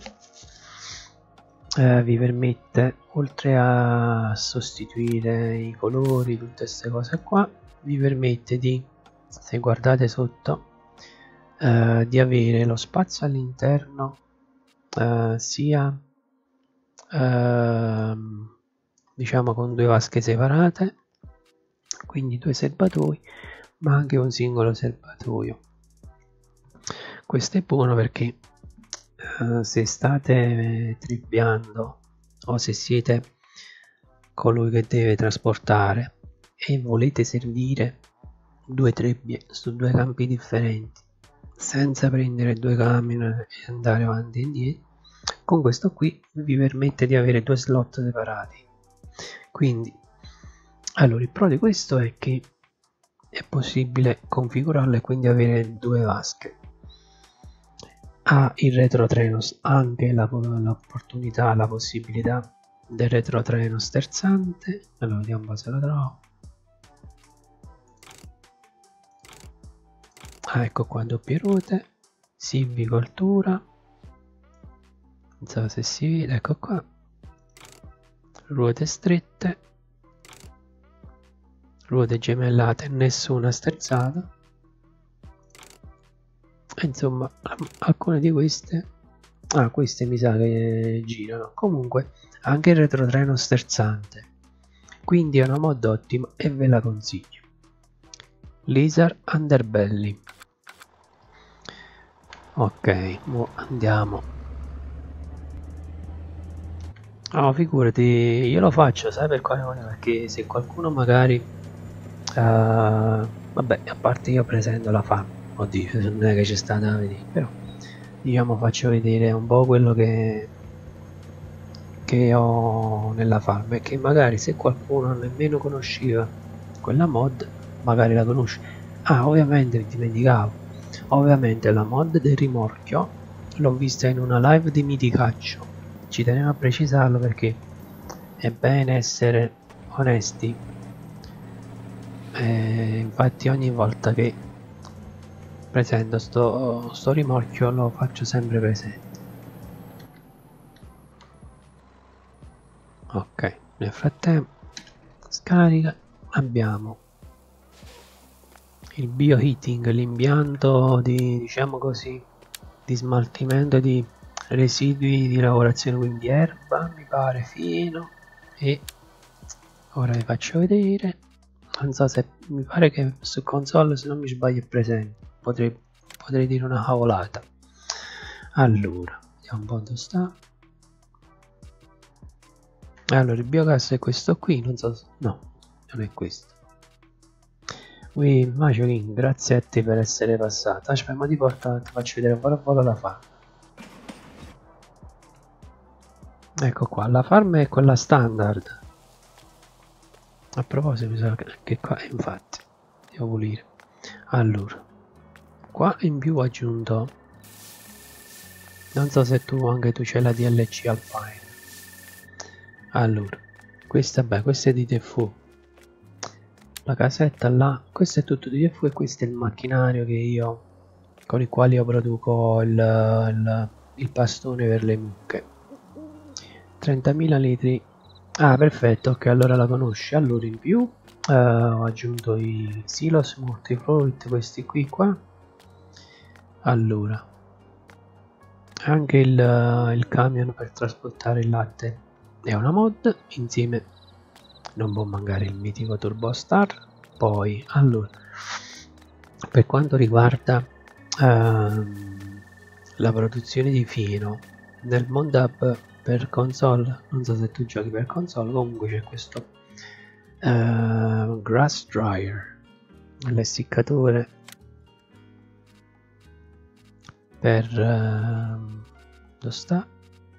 vi permette, oltre a sostituire i colori, tutte queste cose qua, vi permette di, se guardate sotto, di avere lo spazio all'interno sia diciamo con due vasche separate, quindi due serbatoi, ma anche un singolo serbatoio. Questo è buono perché se state tribbiando o se siete colui che deve trasportare e volete servire due trebbie su due campi differenti senza prendere due camion e andare avanti e indietro, con questo qui vi permette di avere due slot separati. Quindi allora il pro di questo è che è possibile configurarlo e quindi avere due vasche. Ha il retrotreno anche l'opportunità, la possibilità del retrotreno sterzante. Allora vediamo se lo trovo. Ecco qua, doppie ruote, silvicoltura, non so se si vede, ecco qua, ruote strette, ruote gemellate, nessuna sterzata. Insomma, alcune di queste, queste mi sa che girano. Comunque anche il retrotreno sterzante, quindi è una mod ottima e ve la consiglio. Lizard Underbelly. Ok, mo andiamo. No, figurati, io lo faccio, sai per quale motivo? Perché se qualcuno magari vabbè, a parte io presento la farm, oddio, non è che c'è stata da vedere, però diciamo faccio vedere un po' quello che ho nella farm, e che magari se qualcuno nemmeno conosceva quella mod magari la conosce. Ovviamente mi dimenticavo, ovviamente la mod del rimorchio l'ho vista in una live di Miticaccio, ci tenevo a precisarlo perché è bene essere onesti. Infatti ogni volta che presento sto rimorchio lo faccio sempre presente. Ok, nel frattempo scarica. Abbiamo il bioheating, l'impianto di, diciamo così, di smaltimento di residui di lavorazione, quindi erba, mi pare, fino, e ora vi faccio vedere. Non so se mi pare che su console, se non mi sbaglio, è presente. Potrei dire una cavolata. Allora vediamo un po' dove sta. Allora il biogas è questo qui, non so se... no, non è questo. Magiokin, grazie a te per essere passato. Aspetta, ma ti faccio vedere un po' la farm. Ecco qua, la farm è quella standard. A proposito, mi sa che qua, infatti, devo pulire. Allora, qua in più ho aggiunto, non so se anche tu c'è la DLC Alpine. Allora, questa è di Default. La casetta là, questo è tutto di Default e questo è il macchinario con il quale io produco il pastone per le mucche. 30.000 litri. Perfetto, ok, allora la conosci. Allora in più ho aggiunto i silos multifruit, questi qua. Allora anche il camion per trasportare il latte è una mod, insieme non può mancare il mitico Turbo Star. Poi allora, per quanto riguarda la produzione di fieno nel Mondab per console, non so se tu giochi per console, comunque c'è questo grass dryer, l'essiccatore per dove sta?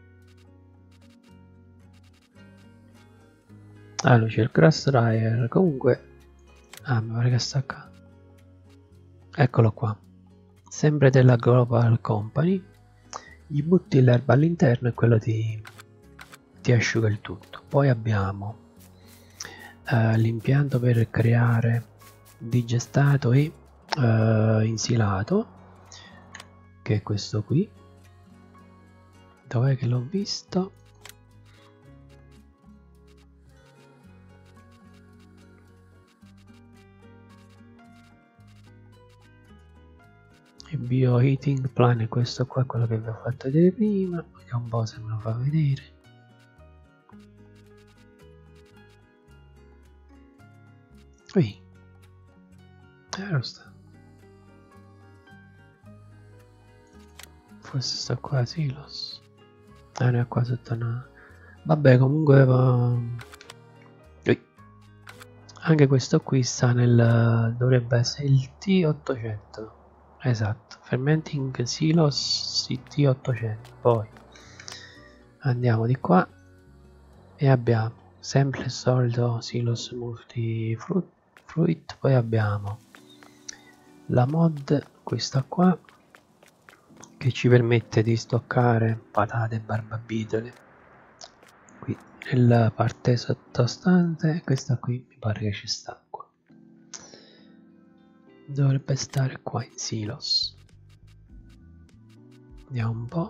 Allora c'è il grass dryer, comunque mi pare che sta qua, eccolo qua, sempre della Global Company. Gli butti l'erba all'interno e quello ti asciuga il tutto. Poi abbiamo l'impianto per creare digestato e insilato, che è questo qui. Dov'è che l'ho visto? Il bioheating plan è questo qua, quello che vi ho fatto vedere prima. Vediamo un po' se me lo fa vedere. Qui lo sta. Forse sta qua silos. Non è qua sotto una... Vabbè, comunque anche questo qui sta nel... dovrebbe essere il T800. Esatto, Fermenting Silos T800. Poi andiamo di qua e abbiamo sempre il solito Silos Multi-Fruit. Poi abbiamo la mod, questa qua, che ci permette di stoccare patate e barbabitole qui nella parte sottostante. Questa qui mi pare che ci sta qua, dovrebbe stare qua in silos. Vediamo un po',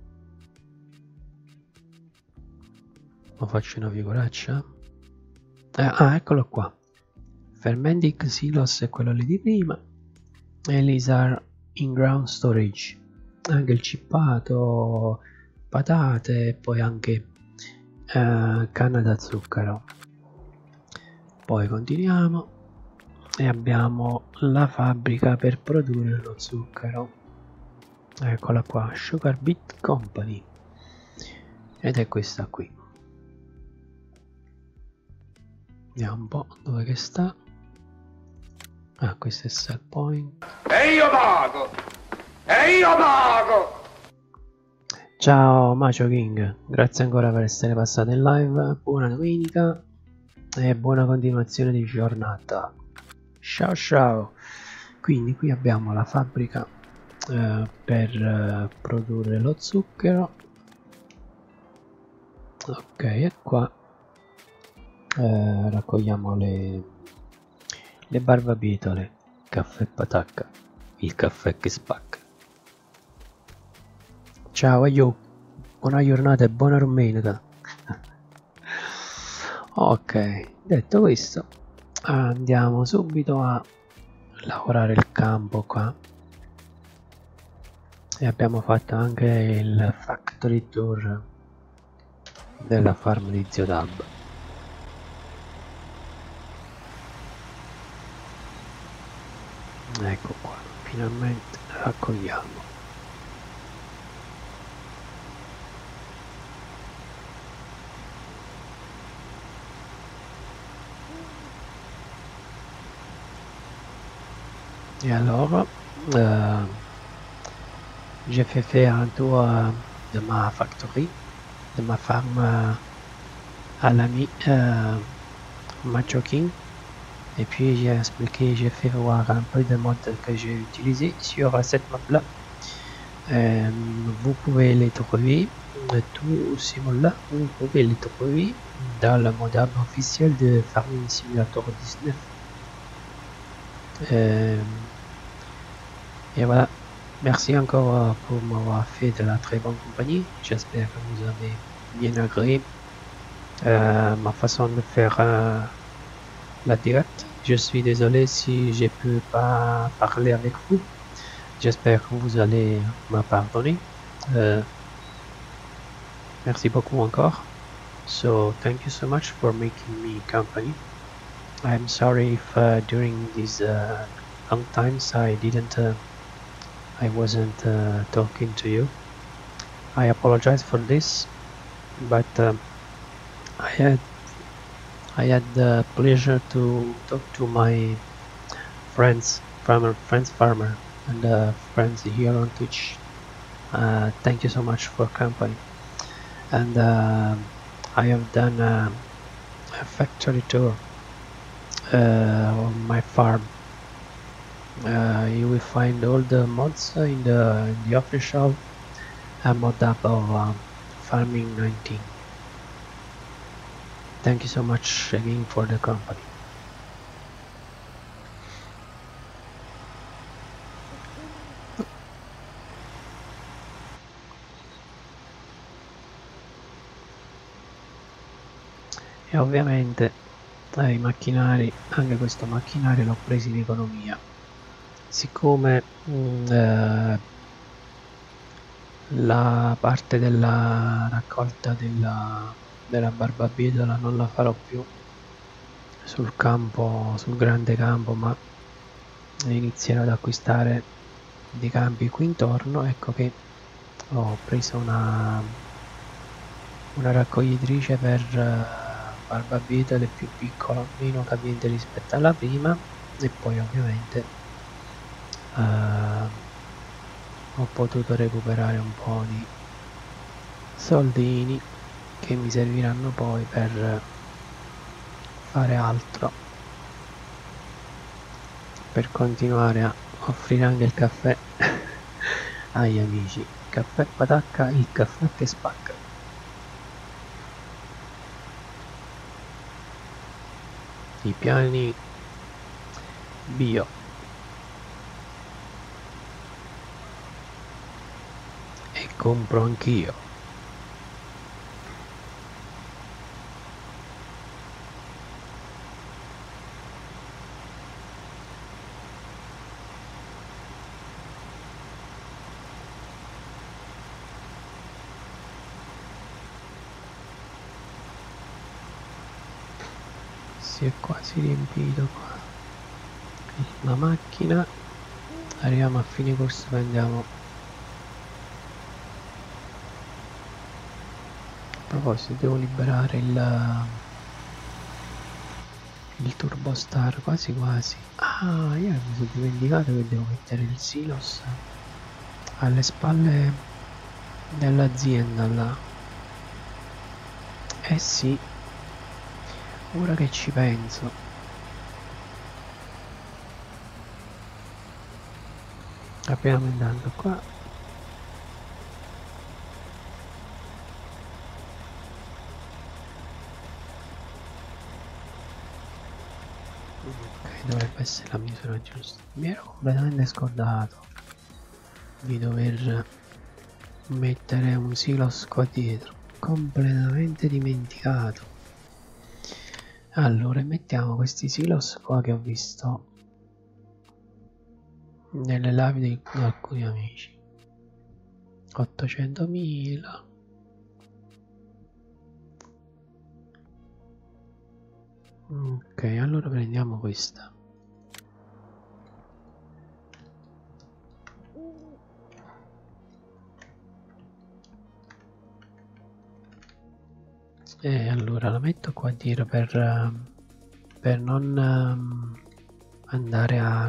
lo faccio una figuraccia. Eccolo qua, Fermenting Silos è quello lì di prima, e Lizard in ground storage, anche il cippato, patate e poi anche canna da zucchero. Poi continuiamo e abbiamo la fabbrica per produrre lo zucchero, eccola qua, Sugar Beet Company, ed è questa qui. Vediamo un po' dove che sta. Questo è Sell Point. E io pago! E io pago! Ciao Macio King, grazie ancora per essere passato in live, buona domenica e buona continuazione di giornata. Ciao ciao. Quindi qui abbiamo la fabbrica per produrre lo zucchero. Ok, e qua raccogliamo le barbabitole, caffè patacca, il caffè che spacca. Ciao io, buona giornata e buona domenica. Ok, detto questo andiamo subito a lavorare il campo qua, e abbiamo fatto anche il factory tour della farm di Zio Dab. Ecco qua, finalmente raccogliamo. Et alors, j'ai fait faire un tour de ma factory, de ma farm à l'ami Macho King. Et puis j'ai expliqué, j'ai fait voir un peu de modes que j'ai utilisé sur cette map là. Vous pouvez les trouver, tous ces modes là, vous pouvez les trouver dans le modable officiel de Farming Simulator 19. Et voilà, merci encore pour m'avoir fait de la très bonne compagnie. J'espère que vous avez bien agréé ma façon de faire la direct. Je suis désolé si je peux pas parler avec vous. J'espère que vous allez me pardonner. Merci beaucoup encore. So thank you so much for making me company. I'm sorry if during these long times I wasn't talking to you. I apologize for this, but I had the pleasure to talk to my friends farmer and friends here on Twitch. Thank you so much for company, and I have done a factory tour on my farm. You will find all the mods in the official mod app of Farming 19. Thank you so much again for the company. E ovviamente i macchinari, anche questo macchinario l'ho preso in economia, siccome la parte della raccolta della barbabietola non la farò più sul campo, sul grande campo, ma inizierò ad acquistare dei campi qui intorno. Ecco che Ho preso una raccoglitrice per barbabietole più piccola, meno capiente rispetto alla prima, e poi ovviamente ho potuto recuperare un po' di soldini che mi serviranno poi per fare altro, per continuare a offrire anche il caffè agli amici. Caffè Patacca, il caffè che spacca. I piani bio. E compro anch'io. Si è quasi riempito qua la macchina. Arriviamo a fine corso e andiamo. A proposito, devo liberare il Turbo Star quasi quasi. Ah, io mi sono dimenticato che devo mettere il silos alle spalle dell'azienda là. Eh sì, ora che ci penso. Apriamo intanto qua. Ok, dovrebbe essere la misura giusta. Mi ero completamente scordato di dover mettere un silos qua dietro. Completamente dimenticato. Allora, mettiamo questi silos qua che ho visto nelle live di alcuni amici. 800.000. Ok, allora prendiamo questa. E allora la metto qua dietro per non andare a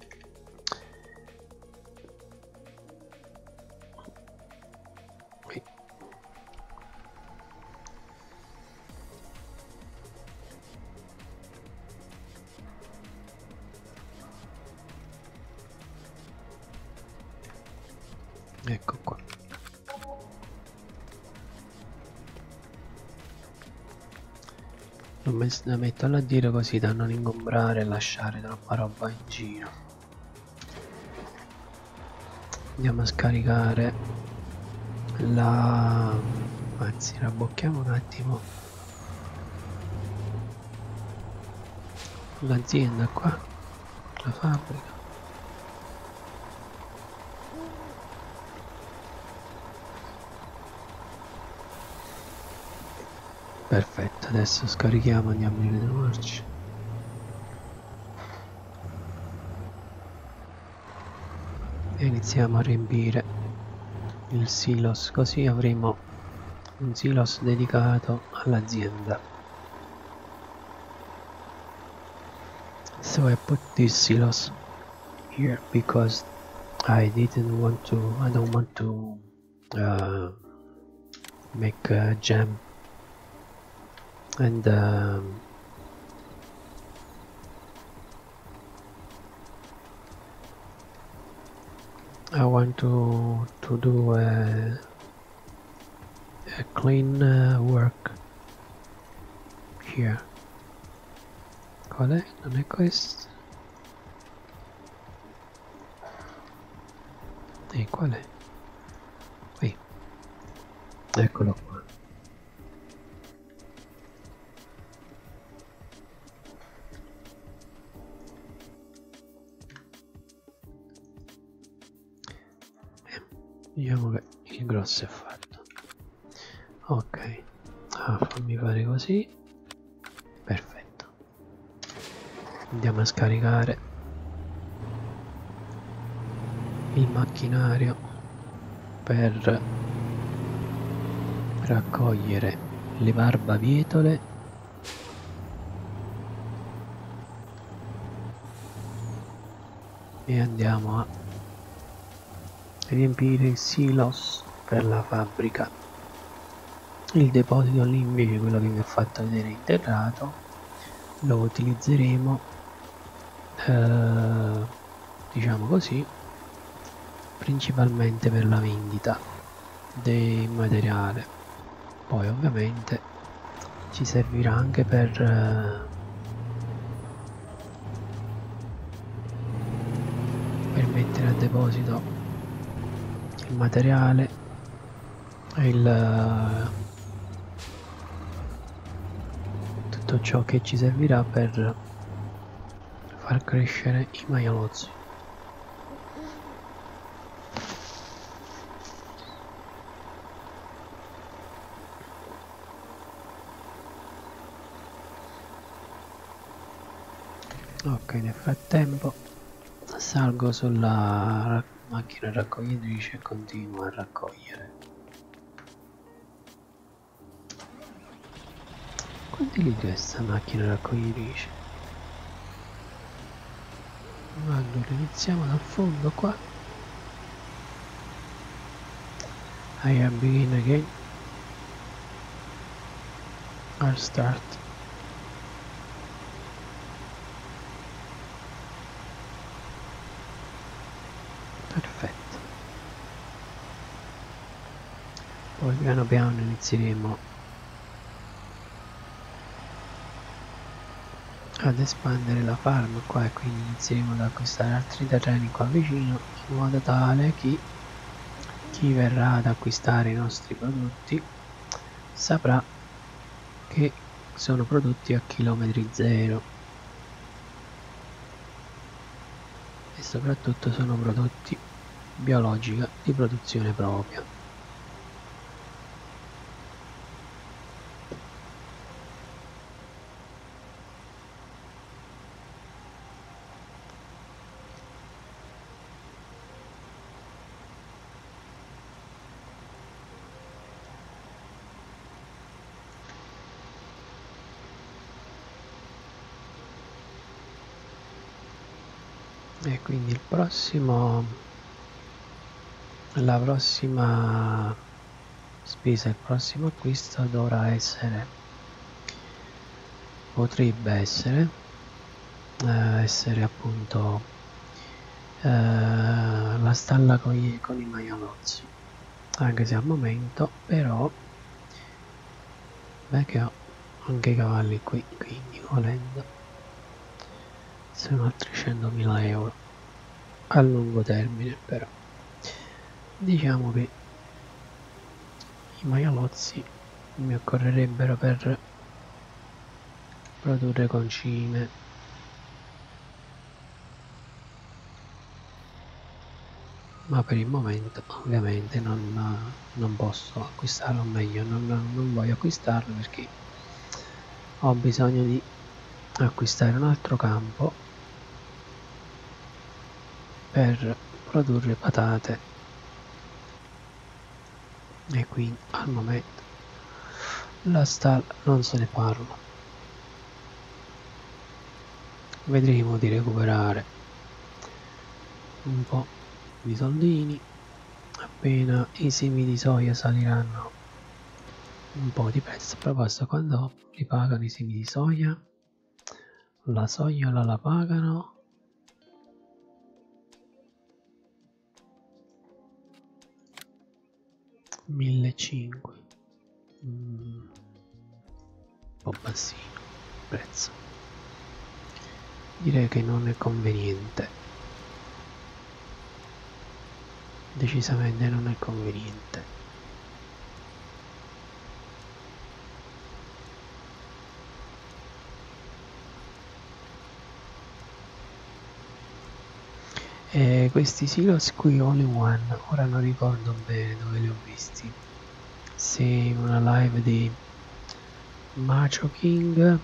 ecco qua. La metto là dietro così da non ingombrare e lasciare troppa roba in giro. Andiamo a scaricare anzi, rabbocchiamo un attimo l'azienda qua, la fabbrica. Perfetto, adesso scarichiamo, andiamo a ritrovarci. E iniziamo a riempire il silos, così avremo un silos dedicato all'azienda. So I put this silos here because I don't want to make jam and I want to do a clean work here. Qual è? Non è questo? E qual è? Qui. Eccolo qua. Diciamo che il grosso è fatto. Ok, fammi fare così. Perfetto. Andiamo a scaricare il macchinario per raccogliere le barbabietole e andiamo a riempire il silos per la fabbrica. Il deposito lì invece, quello che vi ho fatto vedere interrato, lo utilizzeremo diciamo così principalmente per la vendita del materiale. Poi ovviamente ci servirà anche per mettere a deposito il materiale e tutto ciò che ci servirà per far crescere i maialozzi. Ok, nel frattempo salgo sulla macchina raccoglitrice e continuo a raccogliere. Quanti litri è sta macchina raccoglitrice? Allora iniziamo dal fondo qua. I begin again. I'll start. Perfetto. Poi piano piano inizieremo ad espandere la farm qua e quindi inizieremo ad acquistare altri terreni qua vicino, in modo tale che chi verrà ad acquistare i nostri prodotti saprà che sono prodotti a chilometri zero e soprattutto sono prodotti biologici di produzione propria. E quindi la prossima spesa, il prossimo acquisto dovrà essere, potrebbe essere appunto la stalla con i maialozzi, anche se al momento però che ho anche i cavalli qui, quindi volendo sono altri 100.000 euro a lungo termine. Però diciamo che i maialozzi mi occorrerebbero per produrre concime, ma per il momento ovviamente non posso acquistarlo, o meglio non voglio acquistarlo perché ho bisogno di acquistare un altro campo per produrre patate e quindi al momento la stalla non se ne parla. Vedremo di recuperare un po' di soldini appena i semi di soia saliranno un po' di prezzo. A proposito, quando li pagano i semi di soia? La soia la pagano $1.500, un po' bassino il prezzo, direi che non è conveniente, decisamente non è conveniente. E questi silos qui all in one, ora non ricordo bene dove li ho visti, se in una live di Macho King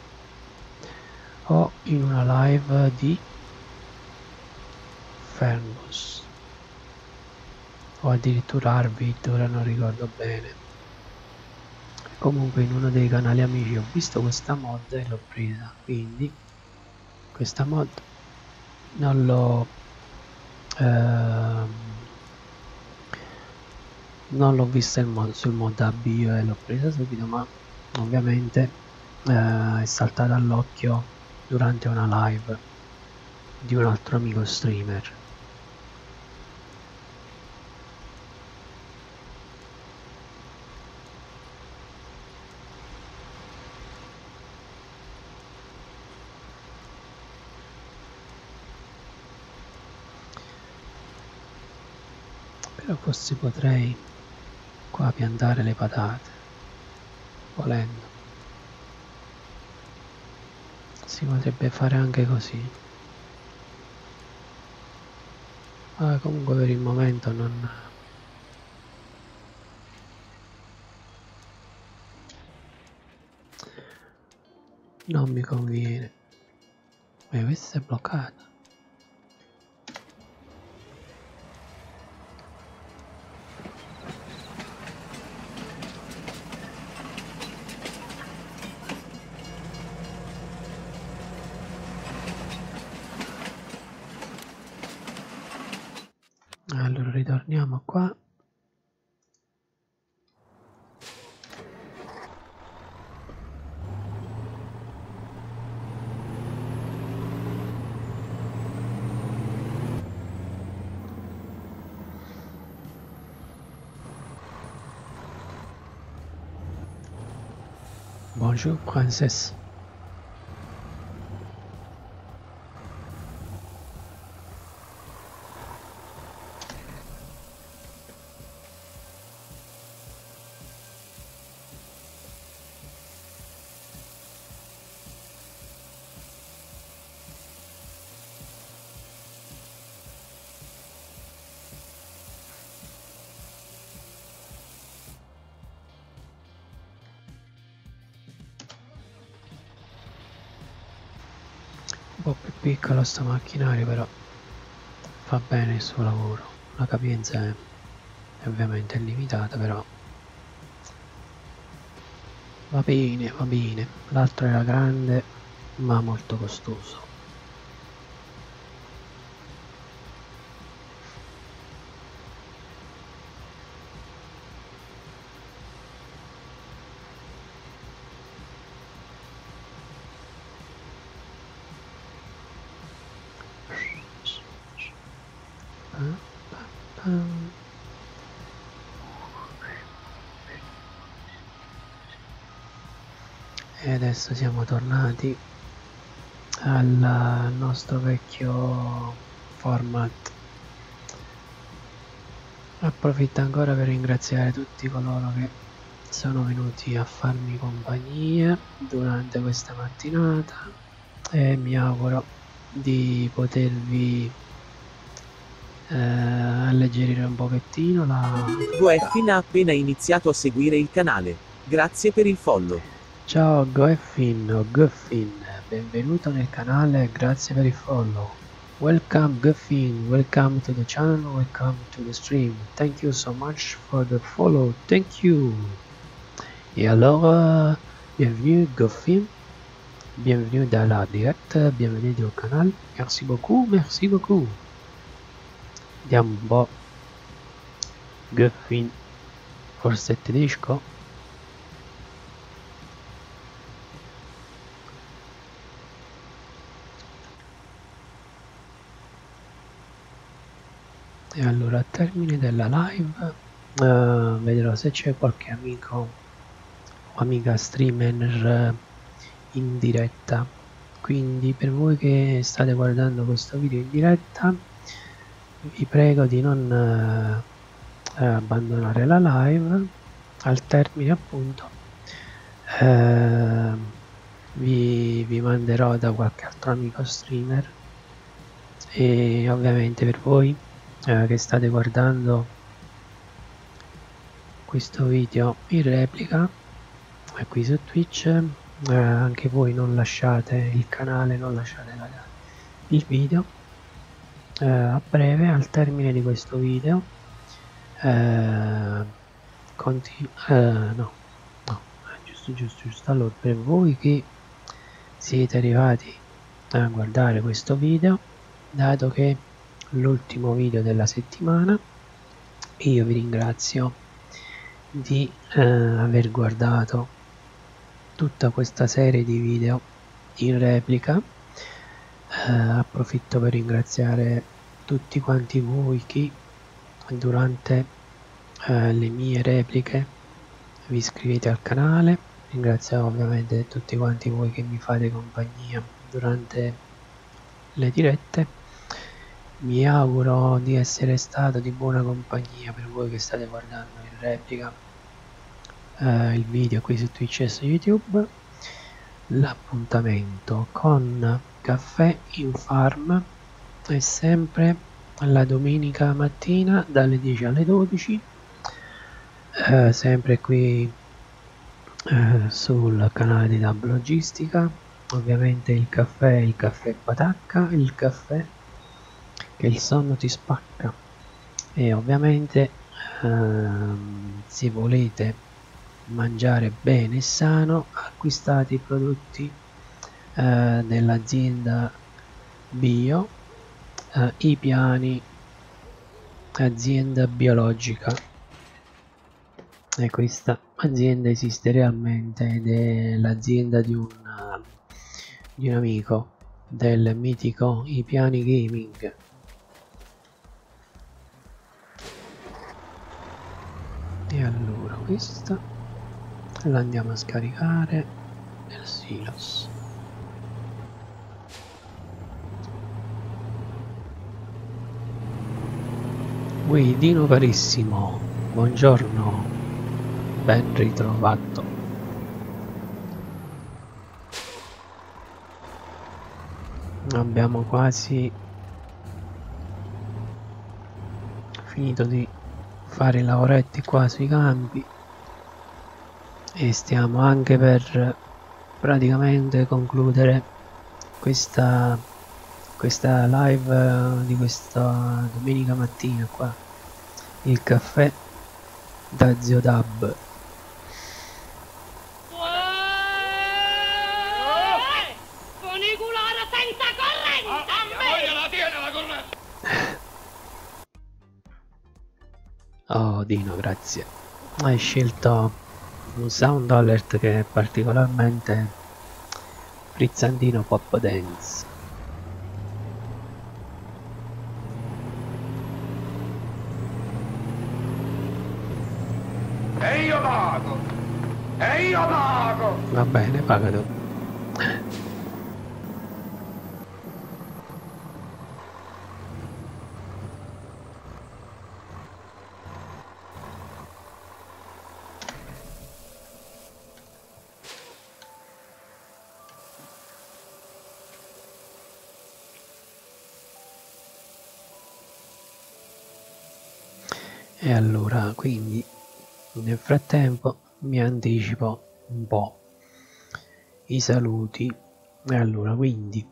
o in una live di Fernbus. o addirittura Arvid, ora non ricordo bene. Comunque in uno dei canali amici ho visto questa mod e l'ho presa, quindi questa mod non l'ho vista sul mod avvio e l'ho presa subito, ma ovviamente è saltata all'occhio durante una live di un altro amico streamer. Però forse potrei qua piantare le patate, volendo. Si potrebbe fare anche così. Comunque per il momento non mi conviene. Ma questa è bloccata. Allora ritorniamo qua. Bonjour princesse. Un po' più piccolo sto macchinario, però fa bene il suo lavoro. La capienza è ovviamente limitata, però va bene, va bene. L'altro era grande ma molto costoso. E adesso siamo tornati al nostro vecchio format. Approfitto ancora per ringraziare tutti coloro che sono venuti a farmi compagnia durante questa mattinata e mi auguro di potervi alleggerire un pochettino la... Goeffin ha appena iniziato a seguire il canale. Grazie per il follow. Ciao Goeffin o Goeffin, benvenuto nel canale, grazie per il follow. Welcome Goeffin, welcome to the channel, welcome to the stream. Thank you so much for the follow, thank you. Et alors, bienvenue Goeffin, bienvenue dans la direct, bienvenue au canal, merci beaucoup, merci beaucoup. Vediamo un po'. Goeffin, forse tedesco? E allora a termine della live vedrò se c'è qualche amico o amica streamer in diretta, quindi per voi che state guardando questo video in diretta vi prego di non abbandonare la live. Al termine appunto vi manderò da qualche altro amico streamer e ovviamente per voi che state guardando questo video in replica qui su Twitch, anche voi non lasciate il canale, non lasciate il video. A breve, al termine di questo video, no, giusto. Allora, per voi che siete arrivati a guardare questo video, dato che l'ultimo video della settimana, io vi ringrazio di aver guardato tutta questa serie di video in replica. Approfitto per ringraziare tutti quanti voi che durante le mie repliche vi iscrivete al canale. Ringrazio ovviamente tutti quanti voi che mi fate compagnia durante le dirette. Mi auguro di essere stato di buona compagnia per voi che state guardando in replica il video qui su Twitch e su YouTube. L'appuntamento con Caffè in Farm è sempre la domenica mattina dalle 10 alle 12, sempre qui sul canale di Dab Logistica. Ovviamente il caffè patacca, il caffè che il sonno ti spacca. E ovviamente se volete mangiare bene e sano, acquistate i prodotti dell'azienda Bio, i piani azienda biologica, e questa azienda esiste realmente ed è l'azienda di un amico del mitico I Piani Gaming. E allora questa la andiamo a scaricare nel silos. Ui, Dino carissimo, buongiorno, ben ritrovato. Abbiamo quasi finito di fare i lavoretti qua sui campi e stiamo anche per praticamente concludere questa live di questa domenica mattina qua, il caffè da Zio Dab. Funicolare senza corrente! A me la tiene la corrente! Oh Dino, grazie. Hai scelto un sound alert che è particolarmente frizzantino pop dance. E io pago! E io pago! Va bene, paga tu. E allora, quindi nel frattempo mi anticipo un po' i saluti. E allora, quindi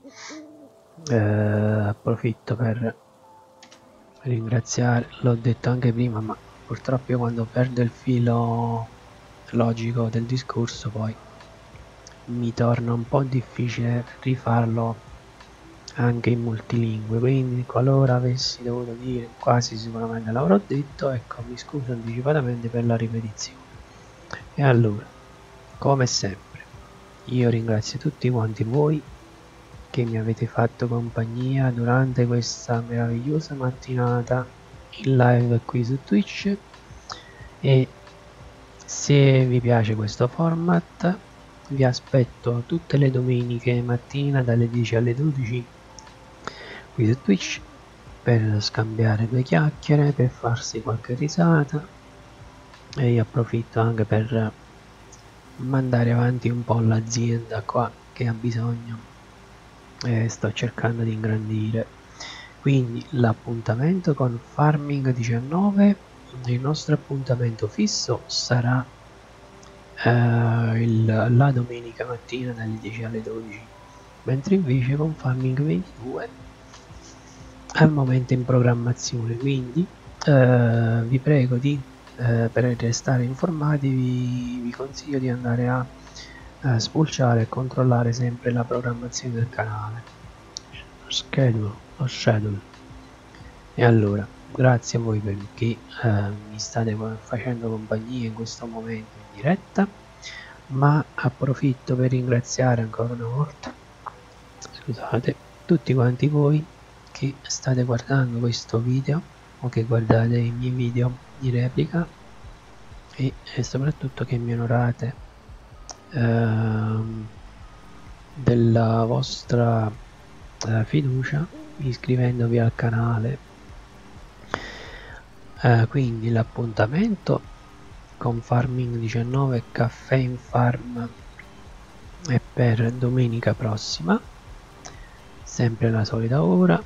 approfitto per ringraziare, l'ho detto anche prima, ma purtroppo io quando perdo il filo logico del discorso poi mi torna un po' difficile rifarlo anche in multilingue, quindi qualora avessi dovuto dire, quasi sicuramente l'avrò detto, ecco, mi scuso anticipatamente per la ripetizione. E allora, come sempre, io ringrazio tutti quanti voi che mi avete fatto compagnia durante questa meravigliosa mattinata in live qui su Twitch, e se vi piace questo format vi aspetto tutte le domeniche mattina dalle 10 alle 12 qui su Twitch per scambiare due chiacchiere, per farsi qualche risata, e io approfitto anche per mandare avanti un po' l'azienda qua che ha bisogno e sto cercando di ingrandire. Quindi l'appuntamento con Farming 19, il nostro appuntamento fisso sarà la domenica mattina dalle 10 alle 12, mentre invece con Farming 22 al momento in programmazione, quindi vi prego di per restare informati vi consiglio di andare a spulciare e controllare sempre la programmazione del canale, schedule. E allora, grazie a voi per chi mi state facendo compagnia in questo momento in diretta, ma approfitto per ringraziare ancora una volta, scusate, tutti quanti voi che state guardando questo video o che guardate i miei video di replica e soprattutto che mi onorate della vostra fiducia iscrivendovi al canale. Quindi l'appuntamento con Farming 19 Caffè in Farm è per domenica prossima, sempre la solita ora.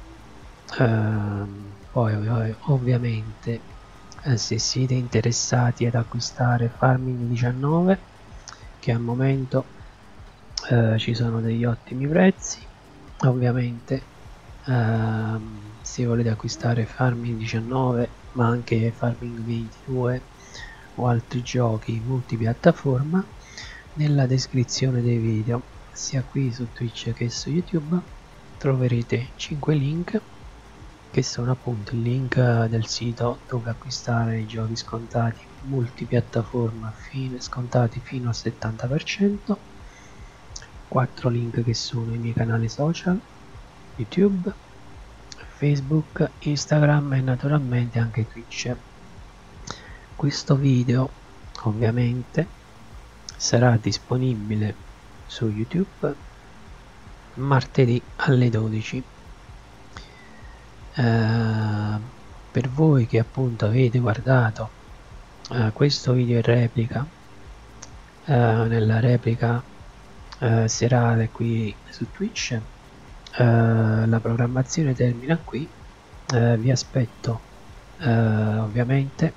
Poi ovviamente se siete interessati ad acquistare Farming 19, che al momento ci sono degli ottimi prezzi, ovviamente se volete acquistare Farming 19 ma anche Farming 22 o altri giochi multipiattaforma, nella descrizione dei video sia qui su Twitch che su YouTube troverete 5 link che sono appunto il link del sito dove acquistare i giochi scontati multipiattaforma scontati fino al 70%, 4 link che sono i miei canali social YouTube, Facebook, Instagram e naturalmente anche Twitch. Questo video ovviamente sarà disponibile su YouTube martedì alle 12. Per voi che appunto avete guardato questo video in replica, nella replica serale qui su Twitch, la programmazione termina qui. Vi aspetto ovviamente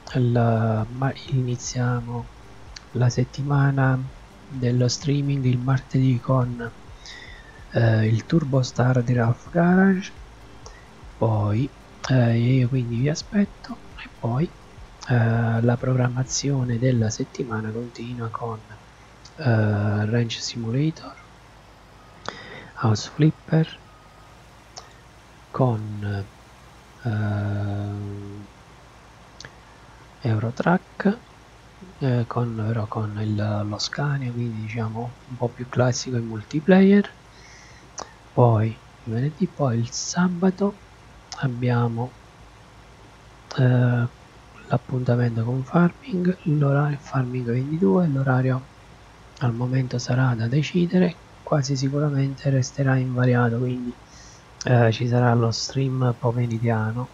iniziamo la settimana dello streaming il martedì con il Turbo Star di Ralph Garage, poi io quindi vi aspetto, e poi la programmazione della settimana continua con Ranch Simulator, House Flipper, con Eurotrack, però con lo Scania, quindi diciamo un po' più classico in multiplayer. Poi il venerdì, poi il sabato abbiamo l'appuntamento con Farming, l'orario Farming 22, l'orario al momento sarà da decidere, quasi sicuramente resterà invariato, quindi ci sarà lo stream pomeridiano.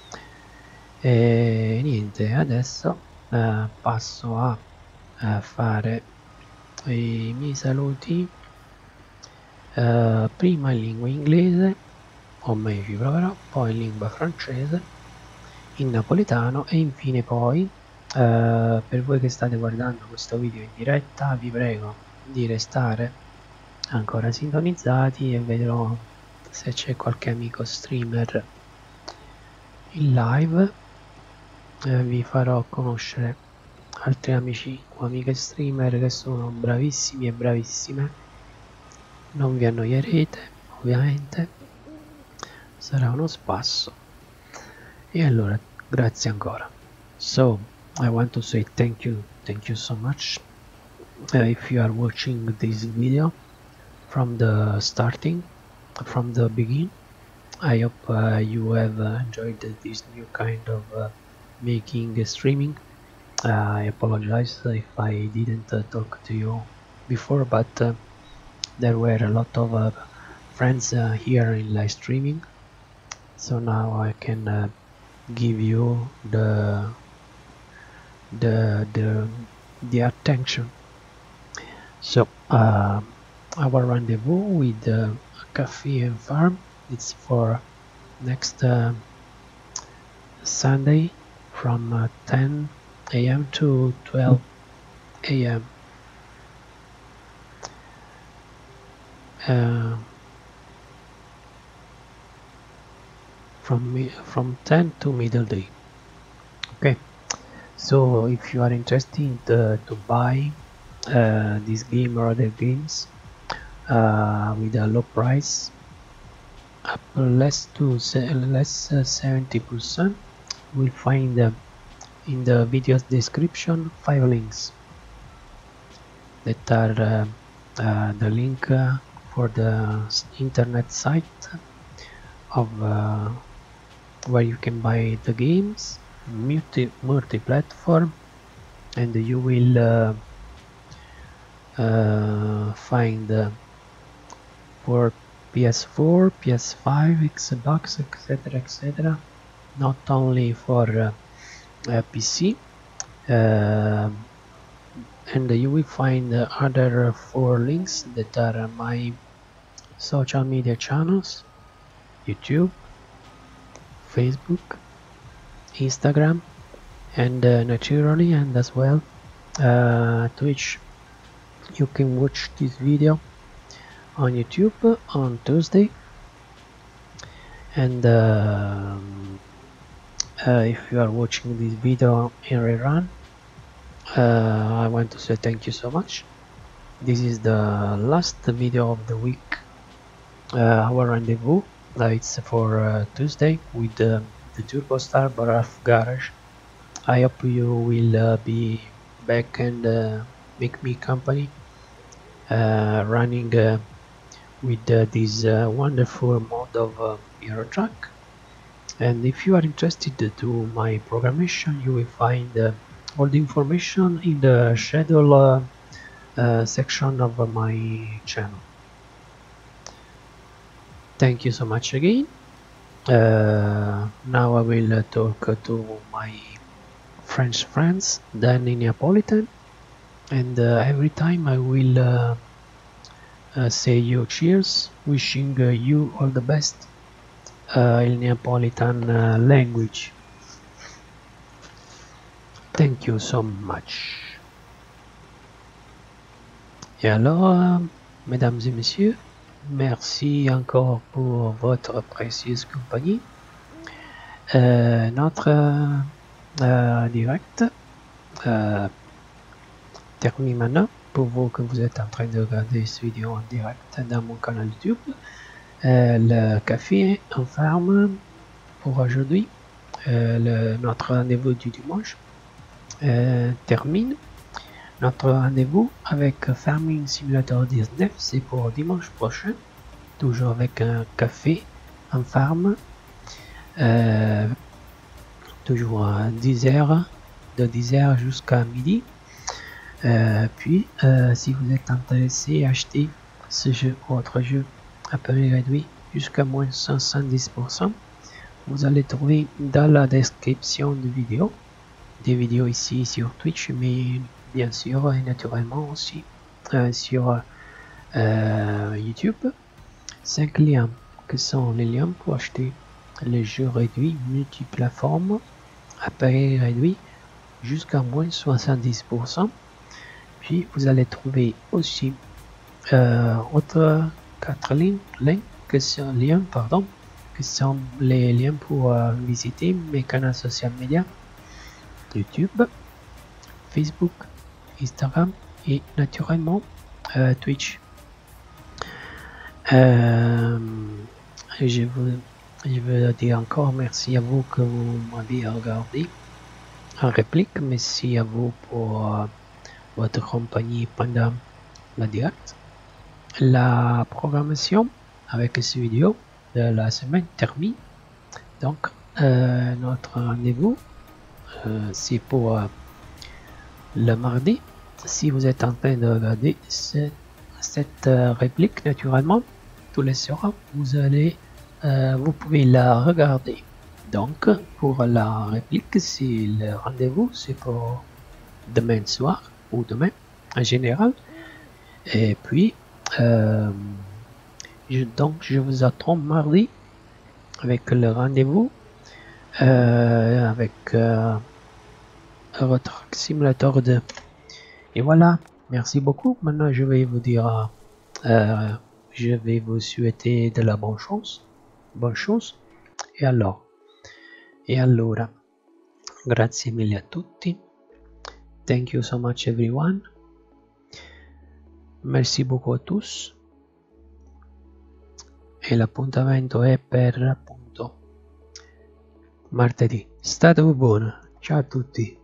E niente, adesso passo a fare i miei saluti, prima in lingua inglese, o meglio ci proverò, poi in lingua francese, in napoletano e infine poi per voi che state guardando questo video in diretta vi prego di restare ancora sintonizzati e vedrò se c'è qualche amico streamer in live, vi farò conoscere altri amici o amiche streamer che sono bravissimi e bravissime, non vi annoierete ovviamente, sarà uno spasso. E allora grazie ancora. So I want to say thank you so much if you are watching this video from the starting, from the beginning. I hope you have enjoyed this new kind of making streaming. I apologize if I didn't talk to you before, but there were a lot of friends here in live streaming, so now I can give you the attention. So our rendezvous with Cafe and Farm, it's for next Sunday from 10 a.m. to 12 a.m. From 10 to middle day. Okay, so if you are interested to buy this game or other games with a low price, up less 70%, you will find in the video's description 5 links that are the link for the internet site of where you can buy the games multi-platform, and you will find for PS4, PS5, Xbox, etc, not only for PC, and you will find other 4 links that are my social media channels: YouTube, Facebook, Instagram, and naturally, and as well Twitch. You can watch this video on YouTube on Tuesday, and if you are watching this video in Iran, I want to say thank you so much. This is the last video of the week, our rendezvous. It's for Tuesday with the Turbostar Baraf Garage. I hope you will be back and make me company running with this wonderful mode of Euro Truck. And if you are interested to my programmation, you will find all the information in the schedule section of my channel. Thank you so much again. Now I will talk to my French friends, Danny Neapolitan, and every time I will say you cheers, wishing you all the best in Neapolitan language. Thank you so much. Et alors, mesdames et messieurs, merci encore pour votre précieuse compagnie. Notre direct termine maintenant. Pour vous que vous êtes en train de regarder cette vidéo en direct dans mon canal YouTube, le café en ferme pour aujourd'hui. Notre rendez-vous du dimanche termine. Notre rendez-vous avec Farming Simulator 19, c'est pour dimanche prochain, toujours avec un café en ferme, toujours à 10h, de 10h jusqu'à midi. Puis, si vous êtes intéressé à acheter ce jeu ou autre jeu à prix réduit jusqu'à moins 70%, vous allez trouver dans la description de vidéo, des vidéos ici sur Twitch, mais bien sûr et naturellement aussi sur YouTube, 5 liens qui sont les liens pour acheter les jeux réduits multiplateformes à prix réduit jusqu'à moins 70%. Puis vous allez trouver aussi autres 4 liens qui sont les liens pour visiter mes canaux social media: YouTube, Facebook, Instagram et naturellement Twitch. Je veux dire encore merci à vous que vous m'avez regardé en réplique. Merci à vous pour votre compagnie pendant la direct. La programmation avec cette vidéo de la semaine termine. Donc notre rendez-vous c'est pour le mardi. Si vous êtes en train de regarder cette réplique, naturellement tous les soirs vous pouvez la regarder. Donc pour la réplique, c'est le rendez-vous, c'est pour demain soir ou demain en général. Et puis je vous attends mardi avec le rendez-vous avec votre simulateur 2. Et voilà, merci beaucoup. Maintenant je vais vous dire je vais vous souhaiter de la bonne chance. Et allora Grazie mille a tutti. Thank you so much everyone. Merci beaucoup à tous. E l'appuntamento è per appunto martedì. State buoni. Ciao a tutti.